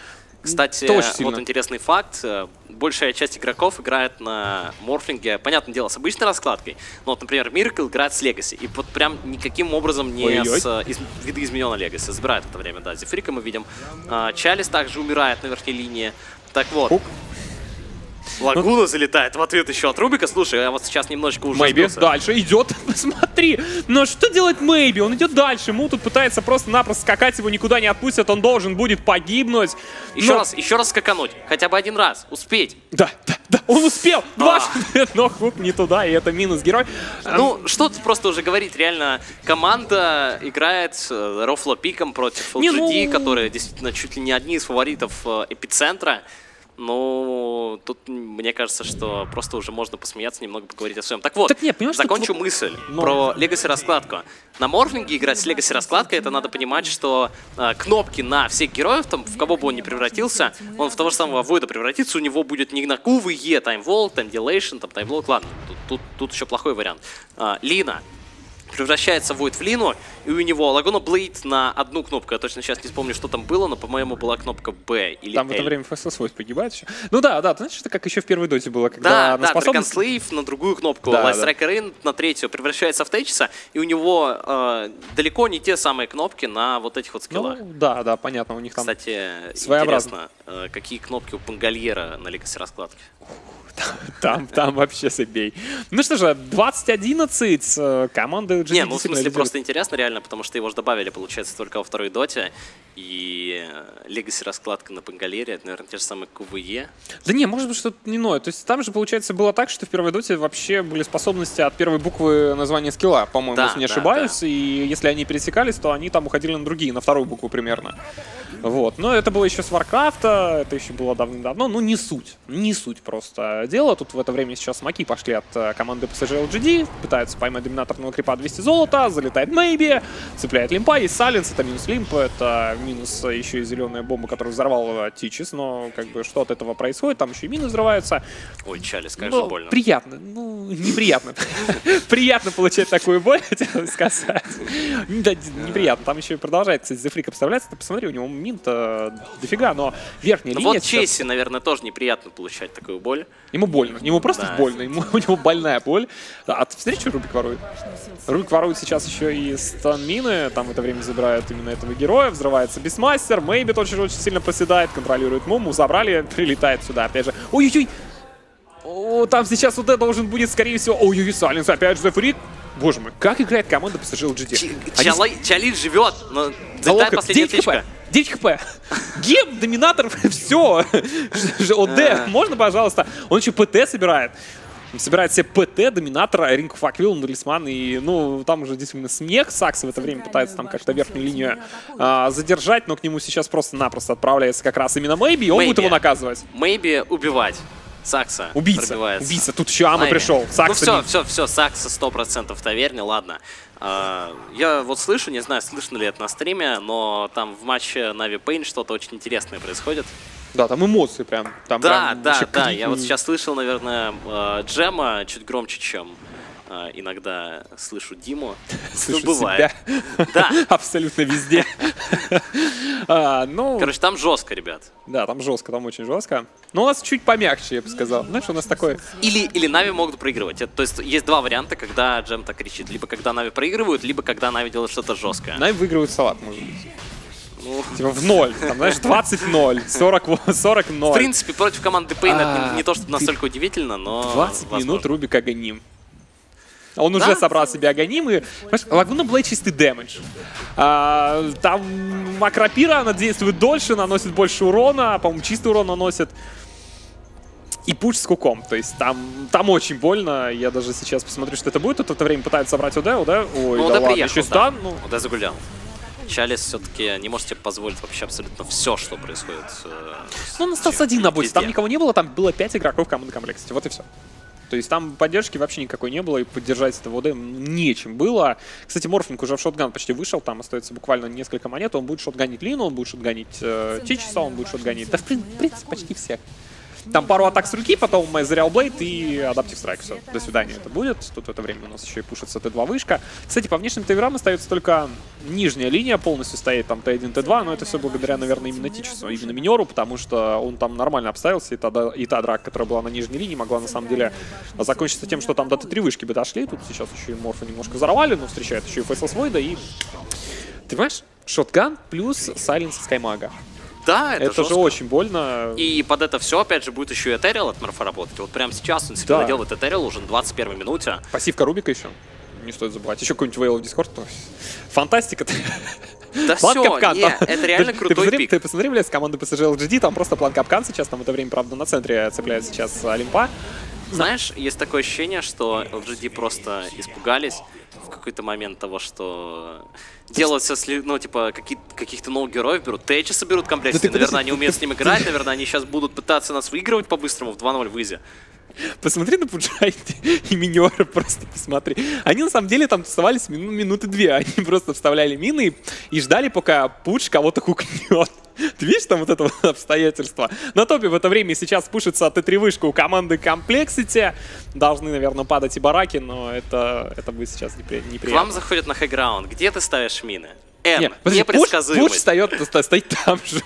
Кстати, вот интересный факт. Большая часть игроков играет на Морфлинге, понятное дело, с обычной раскладкой. Но вот, например, Miracle играет с Legacy. И вот прям никаким образом не с видоизмененной Legacy. Забирает в это время, да. Зефрика мы видим. Чалис также умирает на верхней линии. Так вот. Лагуна залетает в ответ еще от Рубика. Слушай, я вот сейчас немножечко уже Мэйби дальше идет. Посмотри. Но что делает Мэйби? Он идет дальше. Му тут пытается просто-напросто скакать, его никуда не отпустят. Он должен будет погибнуть. Еще раз скакануть. Хотя бы один раз. Успеть. Да. Он успел. Но хук не туда, и это минус герой. Ну, что тут просто уже говорить. Реально, команда играет рофло пиком против LGD, которые действительно чуть ли не одни из фаворитов эпицентра. Ну, тут мне кажется, что просто уже можно посмеяться, немного поговорить о своем. Так вот, закончу мысль про Legacy раскладку. На Морфлинге играть с Legacy раскладкой, это надо понимать, что кнопки на всех героев, там, в кого бы он ни превратился, он в того же самого Войда превратится, у него будет не на Q, в E, таймволк, таймдилейшн, там, таймблок, ладно, тут еще плохой вариант. Лина. Превращается Войд в Лину, и у него Лагуна Блейд на одну кнопку. Я точно сейчас не вспомню, что там было, но, по-моему, была кнопка B или там L. В это время ФСС Войд погибает еще. Ну да, ты знаешь, это как еще в первой доте было, когда на способность... Да, Dragon Slave на другую кнопку, Light Striker In на третью превращается в Тейчеса, и у него далеко не те самые кнопки на вот этих вот скиллах. Ну, да, понятно, у них там. Кстати, интересно, какие кнопки у Пангальера на Legacy раскладке? Там вообще забей. Ну что же, 20-11, команда LGD. Не, ну в смысле просто интересно реально, потому что его же добавили, получается, только во второй доте. И Legacy раскладка на Пангалере, это, наверное, те же самые QVE. Да не, может быть что-то иное. То есть там же, получается, было так, что в первой доте вообще были способности от первой буквы названия скилла, по-моему, если не ошибаюсь. И если они пересекались, то они там уходили на другие, на вторую букву примерно. Вот. Но это было еще с Варкрафта, это еще было давным-давно. Ну, не суть просто дело. Тут в это время сейчас маки пошли от команды PSG LGD, пытаются поймать доминаторного крипа 200 золота, залетает Мэйби, цепляет лимпа, есть Сайленс, это минус лимп, это минус еще и зеленая бомба, которую взорвал Тичес, но как бы что от этого происходит, там еще и мины взрываются. Ой, Чалис, конечно, больно. Приятно, ну, неприятно. Приятно получать такую боль, хотел сказать. Неприятно, там еще и продолжает, кстати, Зефрика обставляться, ты посмотри, у него мин-то дофига, но верхняя линия... Вот Чесси, наверное, тоже неприятно получать такую боль. Ему больно. Ему просто больно. У него больная боль. Да, а ты смотри, что Рубик ворует? Рубик ворует сейчас еще и стан-мины. Там в это время забирают именно этого героя. Взрывается Бисмастер. Мэйби очень сильно проседает. Контролирует Муму. Забрали. Прилетает сюда. Опять же. Ой-ой-ой. Там сейчас вот это должен будет, скорее всего... Ой-ой-ой, Сайленс. Опять же Зефрик. Боже мой, как играет команда PSG LGD? Чалис живет, но залетает последняя тычка. 9 хп. Гем, доминатор, все. ОД, можно, пожалуйста? Он еще ПТ собирает. Он собирает себе ПТ, доминатора, Ринг Факвилл, Талисман. И, ну, там уже действительно смех. Сакс в это время пытается там как-то верхнюю линию задержать, но к нему сейчас просто-напросто отправляется как раз именно Мэйби, и он будет его наказывать. Мэйби убивать. Сакса Убийца. Тут еще Ама пришел. Сакса все, Сакса 100% в таверне, ладно. Я вот слышу, не знаю, слышно ли это на стриме, но там в матче Na'Vi Pain что-то очень интересное происходит. Да, там эмоции прям. Там да, я вот сейчас слышал, наверное, Джема чуть громче, чем иногда слышу Диму. Слышу бывает. Да. Абсолютно везде. Короче, там жестко, ребят. Да, там жестко, там очень жестко. Но у нас чуть помягче, я бы сказал. Знаешь, у нас такое... Или Нави могут проигрывать. То есть есть два варианта, когда Джем так кричит. Либо когда Нави проигрывают, либо когда Нави делают что-то жесткое. Нави выигрывают салат, может быть. Ну, типа в ноль, там, знаешь, 20-0, 40-0. В принципе, против команды Pain это не то, что настолько удивительно, но... 20 минут Рубик Аганим. Он уже собрал себе Аганим, и Лагуна Блейд чистый дэмэдж. Там Макропира, она действует дольше, наносит больше урона, по-моему, чистый урон наносит. И пуш с куком, то есть там очень больно. Я даже сейчас посмотрю, что это будет. Тут в это время пытаются собрать ОД. Ой, да ладно, еще стан. ОД загулял. Чалис все-таки не может себе позволить вообще абсолютно все, что происходит. Ну, он остался один на боте, там никого не было, там было 5 игроков в команды комплекте, вот и все. То есть там поддержки вообще никакой не было, и поддержать этого ОД нечем было. Кстати, Морфлинг уже в шотган почти вышел, там остается буквально несколько монет, он будет шотганить Лину, он будет шотганить Тичеса, он будет шотганить, да в принципе почти всех. Там пару атак с руки, потом Ethereal Blade и Adaptive Strike. Все, до свидания это будет. Тут в это время у нас еще и пушится Т2 вышка. Кстати, по внешним тайверам остается только нижняя линия, полностью стоит там Т1, Т2, но это все благодаря, наверное, именно Тичесу, именно Минеру, потому что он там нормально обставился, и та драка, которая была на нижней линии, могла на самом деле закончиться тем, что там до Т3 вышки бы дошли. Тут сейчас еще и Морфа немножко взорвали, но встречает еще и Faceless Void, и... Ты понимаешь? Шотган плюс Сайленс Скаймага. Да, это же очень больно. И под это все, опять же, будет еще и Этериал от Морфа работать. Вот прямо сейчас он себе наделывает Этериал уже на 21-й минуте. Пассивка Рубика еще. Не стоит забывать. Еще какой-нибудь Вейл в Дискорд. Фантастика. Да все, это реально крутой пик. Ты посмотри, блядь, с команды PSG LGD, там просто план капкан сейчас, там в это время, правда, на центре цепляют сейчас Олимпа. Знаешь, есть такое ощущение, что LGD просто испугались в какой-то момент того, что делают все, ну, типа, каких-то новых героев берут, Тэчеса берут комплексы, наверное, они умеют с ним играть, наверное, они сейчас будут пытаться нас выигрывать по-быстрому в 2-0 в Изи. Посмотри на Пуджай и Минера, просто посмотри. Они на самом деле там тусовались минуты 2. Они просто вставляли мины и ждали, пока Пудж кого-то хукнет. Ты видишь там вот это вот обстоятельство? На топе в это время сейчас пушится Т3 вышка у команды Complexity. Должны, наверное, падать и бараки, но это будет сейчас неприятно. К вам заходят на хайграунд. Где ты ставишь мины? Непредсказуемость. Пудж стоит там же.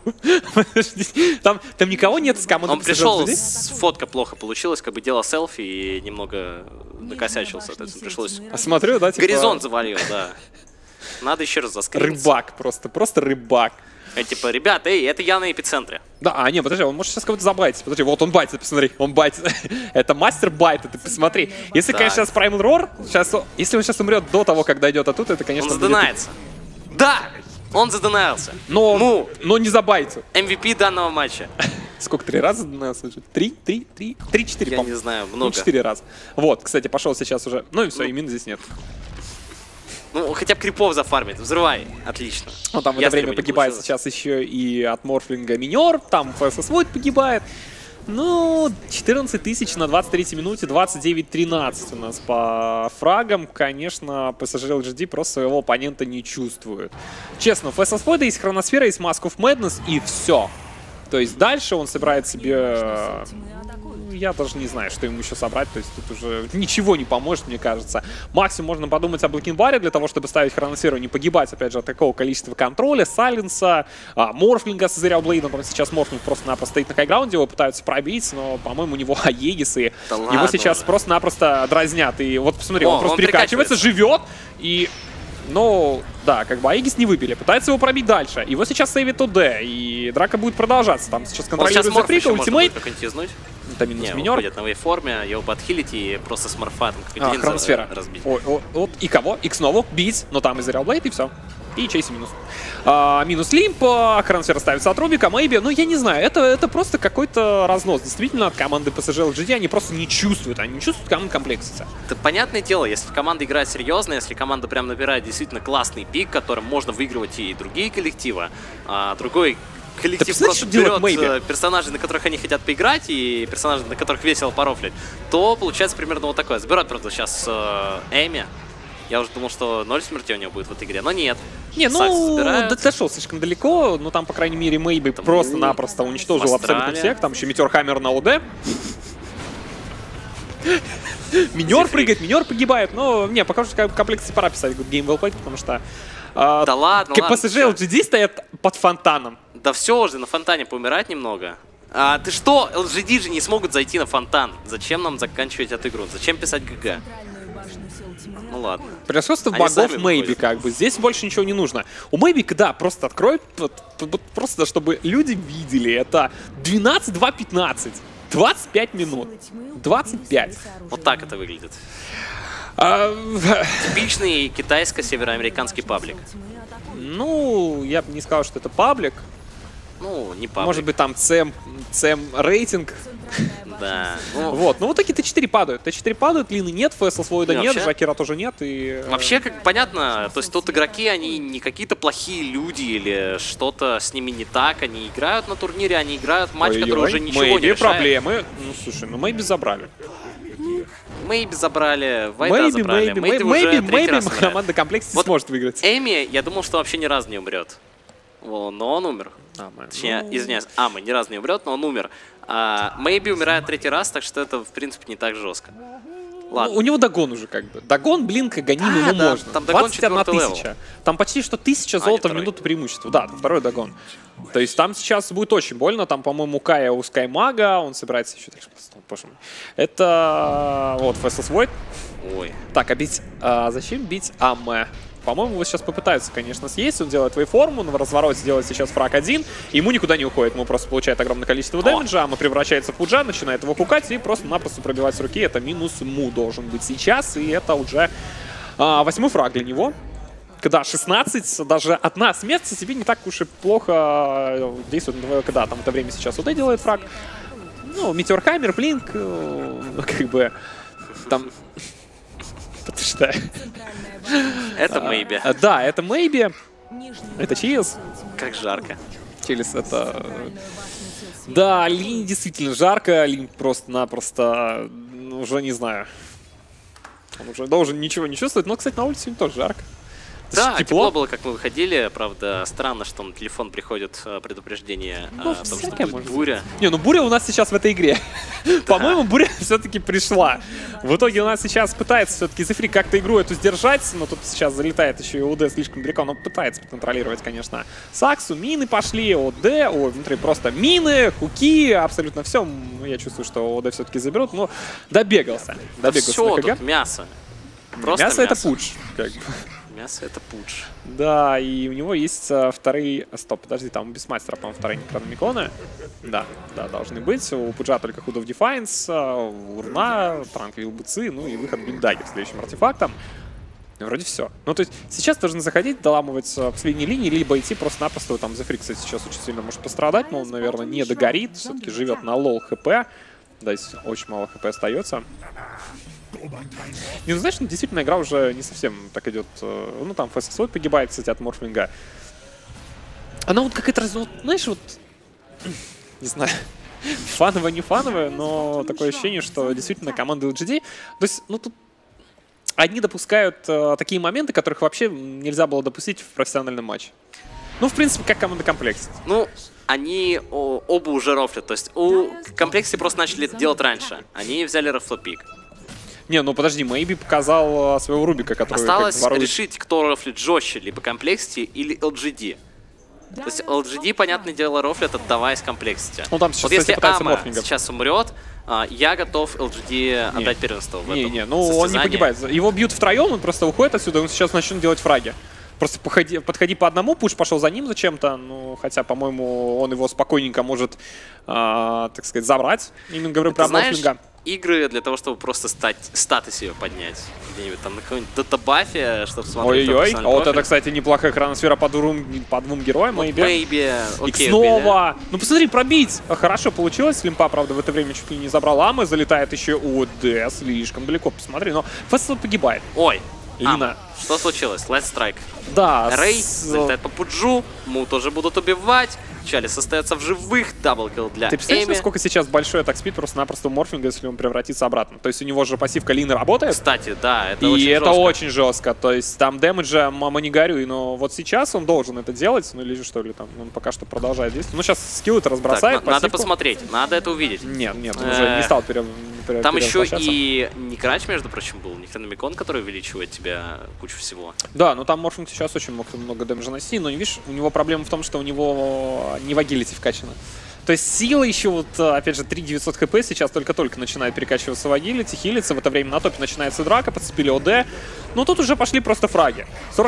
Там никого нет из команды. Он пришел, фотка плохо получилась, как бы делал селфи и немного накосячил, соответственно, пришлось... Смотрю, да, типа... Горизонт завалил, да. Надо еще раз заскриниться. Рыбак просто рыбак. Типа, ребят, это я на эпицентре. Да, не, подожди, он может сейчас кого-то забайтить. Подожди, вот он байтит, посмотри, он байтит. Это мастер байта, ты посмотри. Если, конечно, сейчас Primal Roar, если он сейчас умрет до того, как дойдет оттуда, это, конечно... Он задонается. Да! Он задонался. Но не забайтил. MVP данного матча. Сколько, 3 раза задонался? 3-4, Я по-моему. не знаю, много. 4 раза. Вот, кстати, пошел сейчас уже. Ну и все, и мин здесь нет. Ну, хотя бы крипов зафармить. Взрывай. Отлично. Ну, там в это время погибает сейчас еще и от Морфлинга Минер. Там Faceless Void погибает. Ну, 14 тысяч на 23 минуте, 29-13 у нас по фрагам. Конечно, PSG LGD просто своего оппонента не чувствует. Честно, у Faceless Void есть Хроносфера, есть Mask of Madness и все. То есть дальше он собирает себе... Я даже не знаю, что ему еще собрать, то есть тут уже ничего не поможет, мне кажется. Максимум можно подумать о Блэкинбаре для того, чтобы ставить Хроносферу, не погибать, опять же, от такого количества контроля, Сайленса, Морфлинга с Ethereal Blade, там сейчас Морфлинг просто-напросто стоит на хайграунде, его пытаются пробить, но, по-моему, у него Аегис, и его сейчас просто-напросто дразнят. И вот посмотри, он просто перекачивается, живет, и... Ну, да, как бы Аегис не выбили. Пытается его пробить дальше. Его сейчас сейвит ОД, и драка будет продолжаться. Там сейчас контролирует Зефрика, ультимейт. Это минус Минер. Уходит на вейформе, его подхилить и просто с морфатом Хроносфера разбить. Вот, и кого? И снова бить, но там Ethereal Blade, и все. И Чейси минус. Минус Лимп, Хроносфера ставится от Рубика, Мэйби. Ну, я не знаю, это просто какой-то разнос. Действительно, от команды PSG LGD они просто не чувствуют. Они не чувствуют команду Complexity. Это понятное дело, если команда играет серьезно, если команда прям набирает действительно классный пик, которым можно выигрывать и другие коллективы, а другой коллектив просто берет персонажей, на которых они хотят поиграть, и персонажей, на которых весело порофлить, то получается примерно вот такое. Забирают, правда, сейчас Эми. Я уже думал, что 0 смерти у него будет в этой игре, но нет. Не, ну, дошел слишком далеко, но там, по крайней мере, Мэйби просто-напросто уничтожил абсолютно всех. Там еще Метеор Хаммер на ОД. Минер прыгает, Минер погибает, но, не, пока что комплекции пора писать Good Game Well Played, потому что... Да ладно, PSG LGD стоят под фонтаном. Да все уже, на фонтане поумирать немного. Ты что? LGD же не смогут зайти на фонтан. Зачем нам заканчивать эту игру? Зачем писать ГГ? Ну ладно. Превосходство богов Мэйби, как бы. Здесь больше ничего не нужно. У Мэйби, да, просто откроет, просто чтобы люди видели. Это 12-2-15. 25 минут. 25. Вот так это выглядит. Типичный китайско-североамериканский паблик. Ну, я бы не сказал, что это паблик. Ну, не паблик. Может быть, там CM рейтинг. Да. Вот, ну вот такие Т4 падают. Т4 падают, Лины нет, Faceless Void нет, Жакера тоже нет. И... Вообще, как понятно, то есть тут игроки, они не какие-то плохие люди или что-то с ними не так. Они играют на турнире, они играют матч, который уже ничего не решает. Проблемы. Ну, слушай, ну Мэйби забрали. Мэйби забрали, Вайда забрали. Мэйби команда Complexity сможет выиграть. Эми, я думал, что вообще ни разу не умрет. но он умер. Точнее, извиняюсь, Амэ ни разу не умрет, но он умер. Мэйби умирает 3-й раз, так что это, в принципе, не так жестко. Ладно. У него догон уже как бы. Догон, блинка, гоним ему да, можно. Там догон 21 000. Там почти что 1000 золота в минуту преимущества. Да, второй догон. То есть там сейчас будет очень больно. Там, по-моему, Кая у Скаймага. Он собирается еще дальше. Боже мой. Это вот Faceless Void. Ой. Так, а бить... зачем бить Амэ? По-моему, его сейчас попытаются, конечно, съесть. Он делает вейформу, на развороте делает сейчас фраг 1. И ему никуда не уходит. Ему просто получает огромное количество дэмэджа. Ама превращается в пуджа, начинает его кукать и просто-напросто пробивать с руки. Это минус му должен быть сейчас. И это уже 8-й фраг для него. Когда 16, даже одна смерть себе не так уж и плохо действует на ДВК. Да, там в это время сейчас УД делает фраг. Ну, Метеорхаймер, Блинк, как бы там... Подожди. Это Мэйби. Да, это Мэйби. Это Чилис. Как жарко. Чилис это... Да, Линь действительно жарко. Линь просто-напросто... Уже не знаю. Он уже должен ничего не чувствовать. Но, кстати, на улице им тоже жарко. Да, тепло было, как мы выходили. Правда, странно, что на телефон приходит предупреждение о том, что будет буря. Не, ну буря у нас сейчас в этой игре. По-моему, буря все-таки пришла. В итоге у нас сейчас пытается все-таки Зефри как-то игру эту сдержать. Но тут сейчас залетает еще и ОД слишком далеко. Он пытается контролировать, конечно, Саксу. Мины пошли, ОД. О, внутри просто мины, хуки, абсолютно все. Я чувствую, что ОД все-таки заберут. Но добегался. Все, тут мясо. Мясо это пудж. Мясо это пудж. Да, и у него есть вторые... Стоп, подожди, там без мастера, по-моему, вторые некрономиконы. Да, должны быть. У пуджа только Hood of Defiance, Урна, Транквил Буцы, ну и выход Бигдаги следующим артефактом. Вроде все. Ну, то есть сейчас должны заходить, доламывать последние линии, либо идти просто-напросто. Там Зефри, кстати, сейчас очень сильно может пострадать, но он, наверное, не догорит. Все-таки живет на лол хп. Да, здесь очень мало хп остается. Не, ну знаешь, действительно игра уже не совсем так идет. Ну там Faceless Void погибает, кстати, от морфлинга. Она вот какая-то, знаешь, вот... Не знаю, фановая, не фановая, но такое ощущение, что действительно команда LGD... То есть, ну тут... Они допускают такие моменты, которых вообще нельзя было допустить в профессиональном матче. Ну, в принципе, как команда Complexity. Ну, они оба уже рофлят. То есть у Complexity просто начали это делать раньше. Они взяли рофлопик. Не, ну подожди, Мэйби показал своего Рубика, который... Осталось решить, кто рофлит жестче, либо Complexity или LGD. То есть LGD, понятное дело, рофлит, отдаваясь Complexity. Ну, там сейчас, вот если Ама морфлинга сейчас умрет, я готов LGD отдать первенство в этом ну он не погибает. Его бьют втроем, он просто уходит отсюда, он сейчас начнет делать фраги. Просто подходи по одному, пуш пошел за ним зачем-то, ну, хотя, по-моему, он его спокойненько может, так сказать, забрать. Именно говорю про морфлинга. Игры для того, чтобы просто статы себе поднять. Где-нибудь там на каком-нибудь датабафе, чтобы смотреть. Ой-ой-ой, а вот это, кстати, неплохая хроносфера по двум героям. Мэйби, окей, снова. Ну посмотри, пробить. Хорошо получилось. Лимпа, правда, в это время чуть ли не забрал Амы. Залетает еще ОД слишком далеко. Посмотри, но Фэсл погибает. Ой, Лина. Что случилось? Let's Strike. Да. Рэй залетает по пуджу. Му тоже будут убивать. Чалис остается в живых. Даблкилл для Эми. Ты представляешь, насколько сейчас большой атак-спид просто-напросто у морфинга, если он превратится обратно? То есть у него же пассивка Лины работает. Кстати, да, это очень жестко. И это очень жестко. То есть там дэмэджа, мама не горюй, но вот сейчас он должен это делать. Ну или что ли там, он пока что продолжает действовать. Ну сейчас скиллы-то разбросает. Так, надо посмотреть, надо это увидеть. Нет, он уже не стал Там еще и Некрач, между прочим, был. Некрономикон, который увеличивает тебя кучу всего. Да, но там морфинг сейчас очень много дэмэджа нанести. Но не видишь, у него проблема в том, что у него не в агилити вкачано. То есть сила еще, вот, опять же, 3900 хп сейчас только-только начинает перекачиваться в агилити, хилиться. В это время на топе начинается драка, подцепили ОД. Но тут уже пошли просто фраги.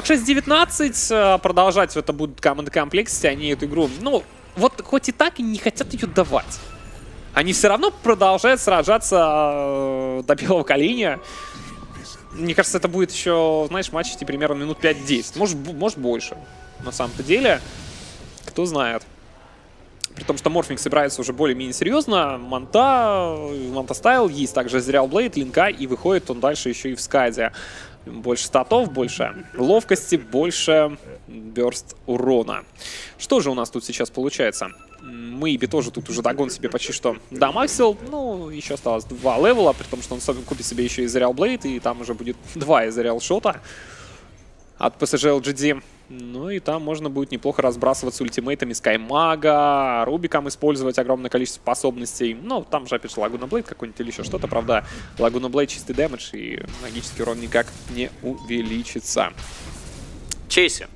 46-19, продолжать это будет команда Complexity, они эту игру, ну, вот хоть и так, и не хотят ее давать. Они все равно продолжают сражаться до белого коленя. Мне кажется, это будет еще, знаешь, матч идти примерно минут 5-10. Может больше, на самом-то деле. Кто знает. При том, что морфинг собирается уже более-менее серьезно. Манта стайл, есть также Зериал Блейд, Линка, и выходит он дальше еще и в Скаде. Больше статов, больше ловкости, больше бёрст урона. Что же у нас тут сейчас получается? Мэйби тоже тут уже догон себе почти что дамаксил. Ну, еще осталось 2 левела, при том, что он купит себе еще и Зериал Блейд, и там уже будет 2 Зериал Шота от PSG LGD. Ну и там можно будет неплохо разбрасываться ультимейтами Скаймага, Рубиком использовать огромное количество способностей. Ну, там же, опять же, Лагуна Блейд какой-нибудь или еще что-то. Правда, Лагуна Блейд чистый дэмэдж, и магический урон никак не увеличится. Чейси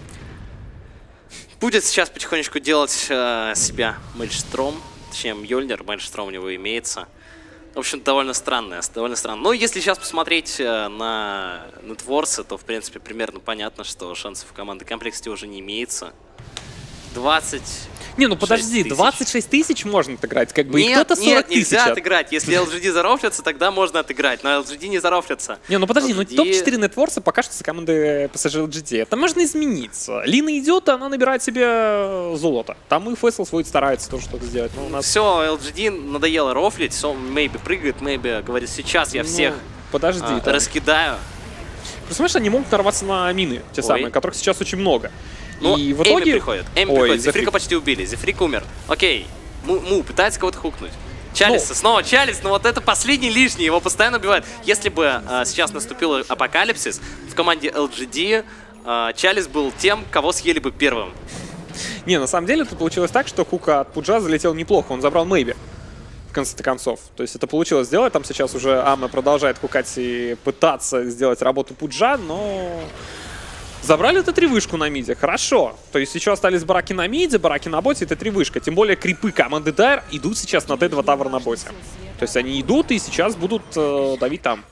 будет сейчас потихонечку делать себя Мельштром. Точнее, Мьёльнир, Мельштром у него имеется. В общем, довольно странно. Но если сейчас посмотреть на Нетворсы, то, в принципе, примерно понятно, что шансов у команды Complexity уже не имеется. 20. Не, ну подожди, 26 тысяч можно отыграть, как бы, и кто-то 40 тысяч. Нельзя отыграть. Если LGD зарофлятся, тогда можно отыграть, но LGD не зарофлятся. Не, ну подожди, ну топ-4 Нетворса пока что за командой PSG LGD. Это можно измениться. Лина идет, она набирает себе золото. Там и Фэсл свой старается тоже что-то сделать. Но у нас... Все, LGD надоело рофлить, Maybe прыгает, Maybe говорит, сейчас я всех раскидаю. Представляешь, они могут нарваться на мины, те самые, которых сейчас очень много. Ну, и в итоге... Эми приходит. Зефрика почти убили. Зефрик умер. Окей. Му пытается кого-то хукнуть. Чалиса. Снова Чалис, но вот это последний лишний. Его постоянно убивают. Если бы сейчас наступил апокалипсис, в команде LGD Чалис был тем, кого съели бы первым. Не, на самом деле тут получилось так, что хука от Пуджа залетел неплохо. Он забрал Мэйби. В конце концов. То есть это получилось сделать. Там сейчас уже Ама продолжает хукать и пытаться сделать работу Пуджа, но... Забрали Т3 вышку на миде, хорошо. То есть еще остались бараки на миде, бараки на боте, Т3 вышка. Тем более крипы команды Dire идут сейчас на Т2 тавер на боте. То есть они идут и сейчас будут давить там.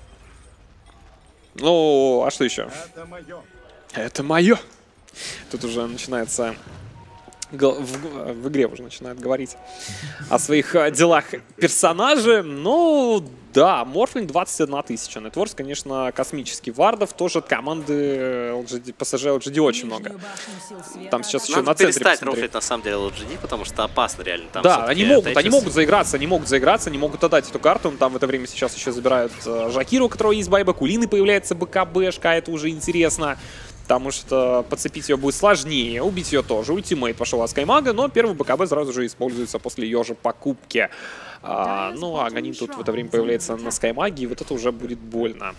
Ну, а что еще? Это мое. Это мое. Тут уже начинается... В игре уже начинают говорить о своих делах персонажи. Ну, да, Морфлинг 21 тысяча. Нетворс, конечно, космический. Вардов тоже от команды LGD, PSG LGD очень много. Там сейчас еще на центре перестать рофлить, на самом деле, LGD, потому что опасно реально. Там да, они могут заиграться, они могут отдать эту карту. Там в это время сейчас еще забирают Жакиру, у которого есть байбек, у Лины появляется БКБшка, это уже интересно. Потому что подцепить ее будет сложнее, убить ее тоже. Ультимейт пошел от Скаймага, но первый БКБ сразу же используется после ее же покупки. Ну, а Ганим тут в это время появляется на Скаймаге, и вот это уже будет больно.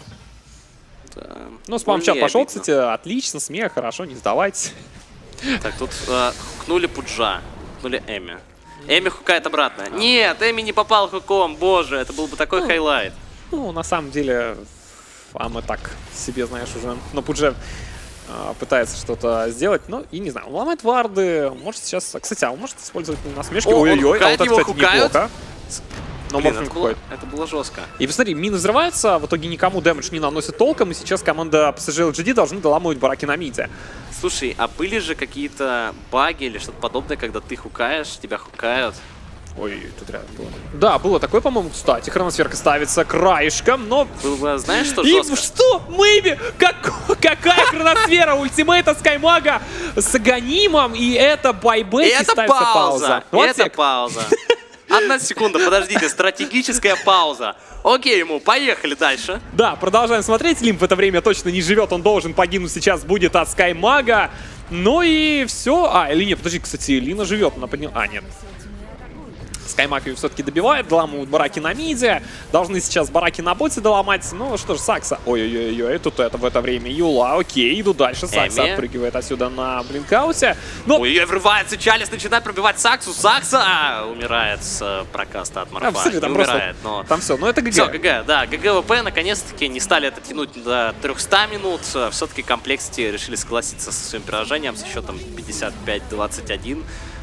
Да. Ну, спамчат пошел, кстати, отлично, смех, хорошо, не сдавайтесь. Так, тут хукнули Пуджа, хукнули Эми. Эми хукает обратно. Нет, Эми не попал хуком, боже, это был бы такой хайлайт. Ну, на самом деле... Ама так себе, знаешь, уже на Пудже пытается что-то сделать, но и не знаю, он ломает варды, может сейчас, кстати, он может использовать насмешки, ой-ой-ой, а вот это, кстати, неплохо. Но это было жестко. И посмотри, мины взрываются, в итоге никому дэмэдж не наносит толком, и сейчас команда PSG LGD должны доламывать бараки на миде. Слушай, а были же какие-то баги или что-то подобное, когда ты хукаешь, тебя хукают? Ой, тут рядом было. Да, было такое, по-моему, кстати. Хроносферка ставится краешком, но... Было, знаешь, что жестко? Что? Мэйби? Какая хроносфера? Ультимейта Скаймага с Аганимом, и это байбек, и ставится пауза. Это пауза. Одна секунда, подождите, стратегическая пауза. Окей, ему, поехали дальше. Да, продолжаем смотреть. Лимп в это время точно не живет, он должен погибнуть сейчас будет от Скаймага. Ну и все. Или нет, подожди, кстати, Лина живет, она подняла... нет. Скаймаг ее все-таки добивает, доламывают бараки на миде. Должны сейчас бараки на боте доломать. Ну что ж, Сакса. Ой-ой-ой, тут это в это время Юла. Окей, иду дальше. Сакса отпрыгивает отсюда на блинкауте. Но... Ой, врывается Чалис, начинает пробивать Саксу. Сакса умирает с прокаста от Марфа. Не умирает, но... Там все, но это ГГ. Все, ГГ, да. ГГВП наконец-таки не стали это тянуть до 300 минут. Все-таки Complexity решили согласиться со своим поражением с счетом 55-21.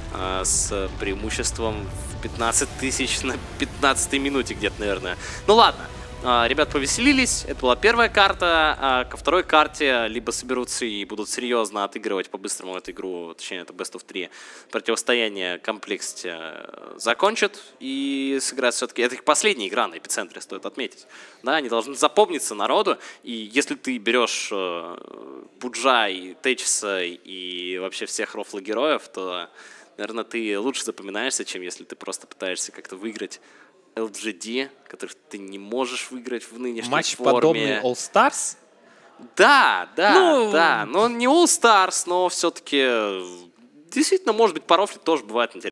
С преимуществом в 15 тысяч на 15-й минуте где-то, наверное. Ну ладно, ребят повеселились, это была первая карта. Ко второй карте либо соберутся и будут серьезно отыгрывать по-быстрому эту игру, точнее это Best of 3, противостояние Complexity закончат и сыграют все-таки. Это их последняя игра на Эпицентре, стоит отметить. Да, они должны запомниться народу, и если ты берешь Пуджа и Течиса и вообще всех рофло-героев, то... Наверное, ты лучше запоминаешься, чем если ты просто пытаешься как-то выиграть LGD, которых ты не можешь выиграть в нынешней матч форме. Подобный All Stars? Да. Но не All Stars, но все-таки действительно, может быть, по рофле тоже бывает интересно.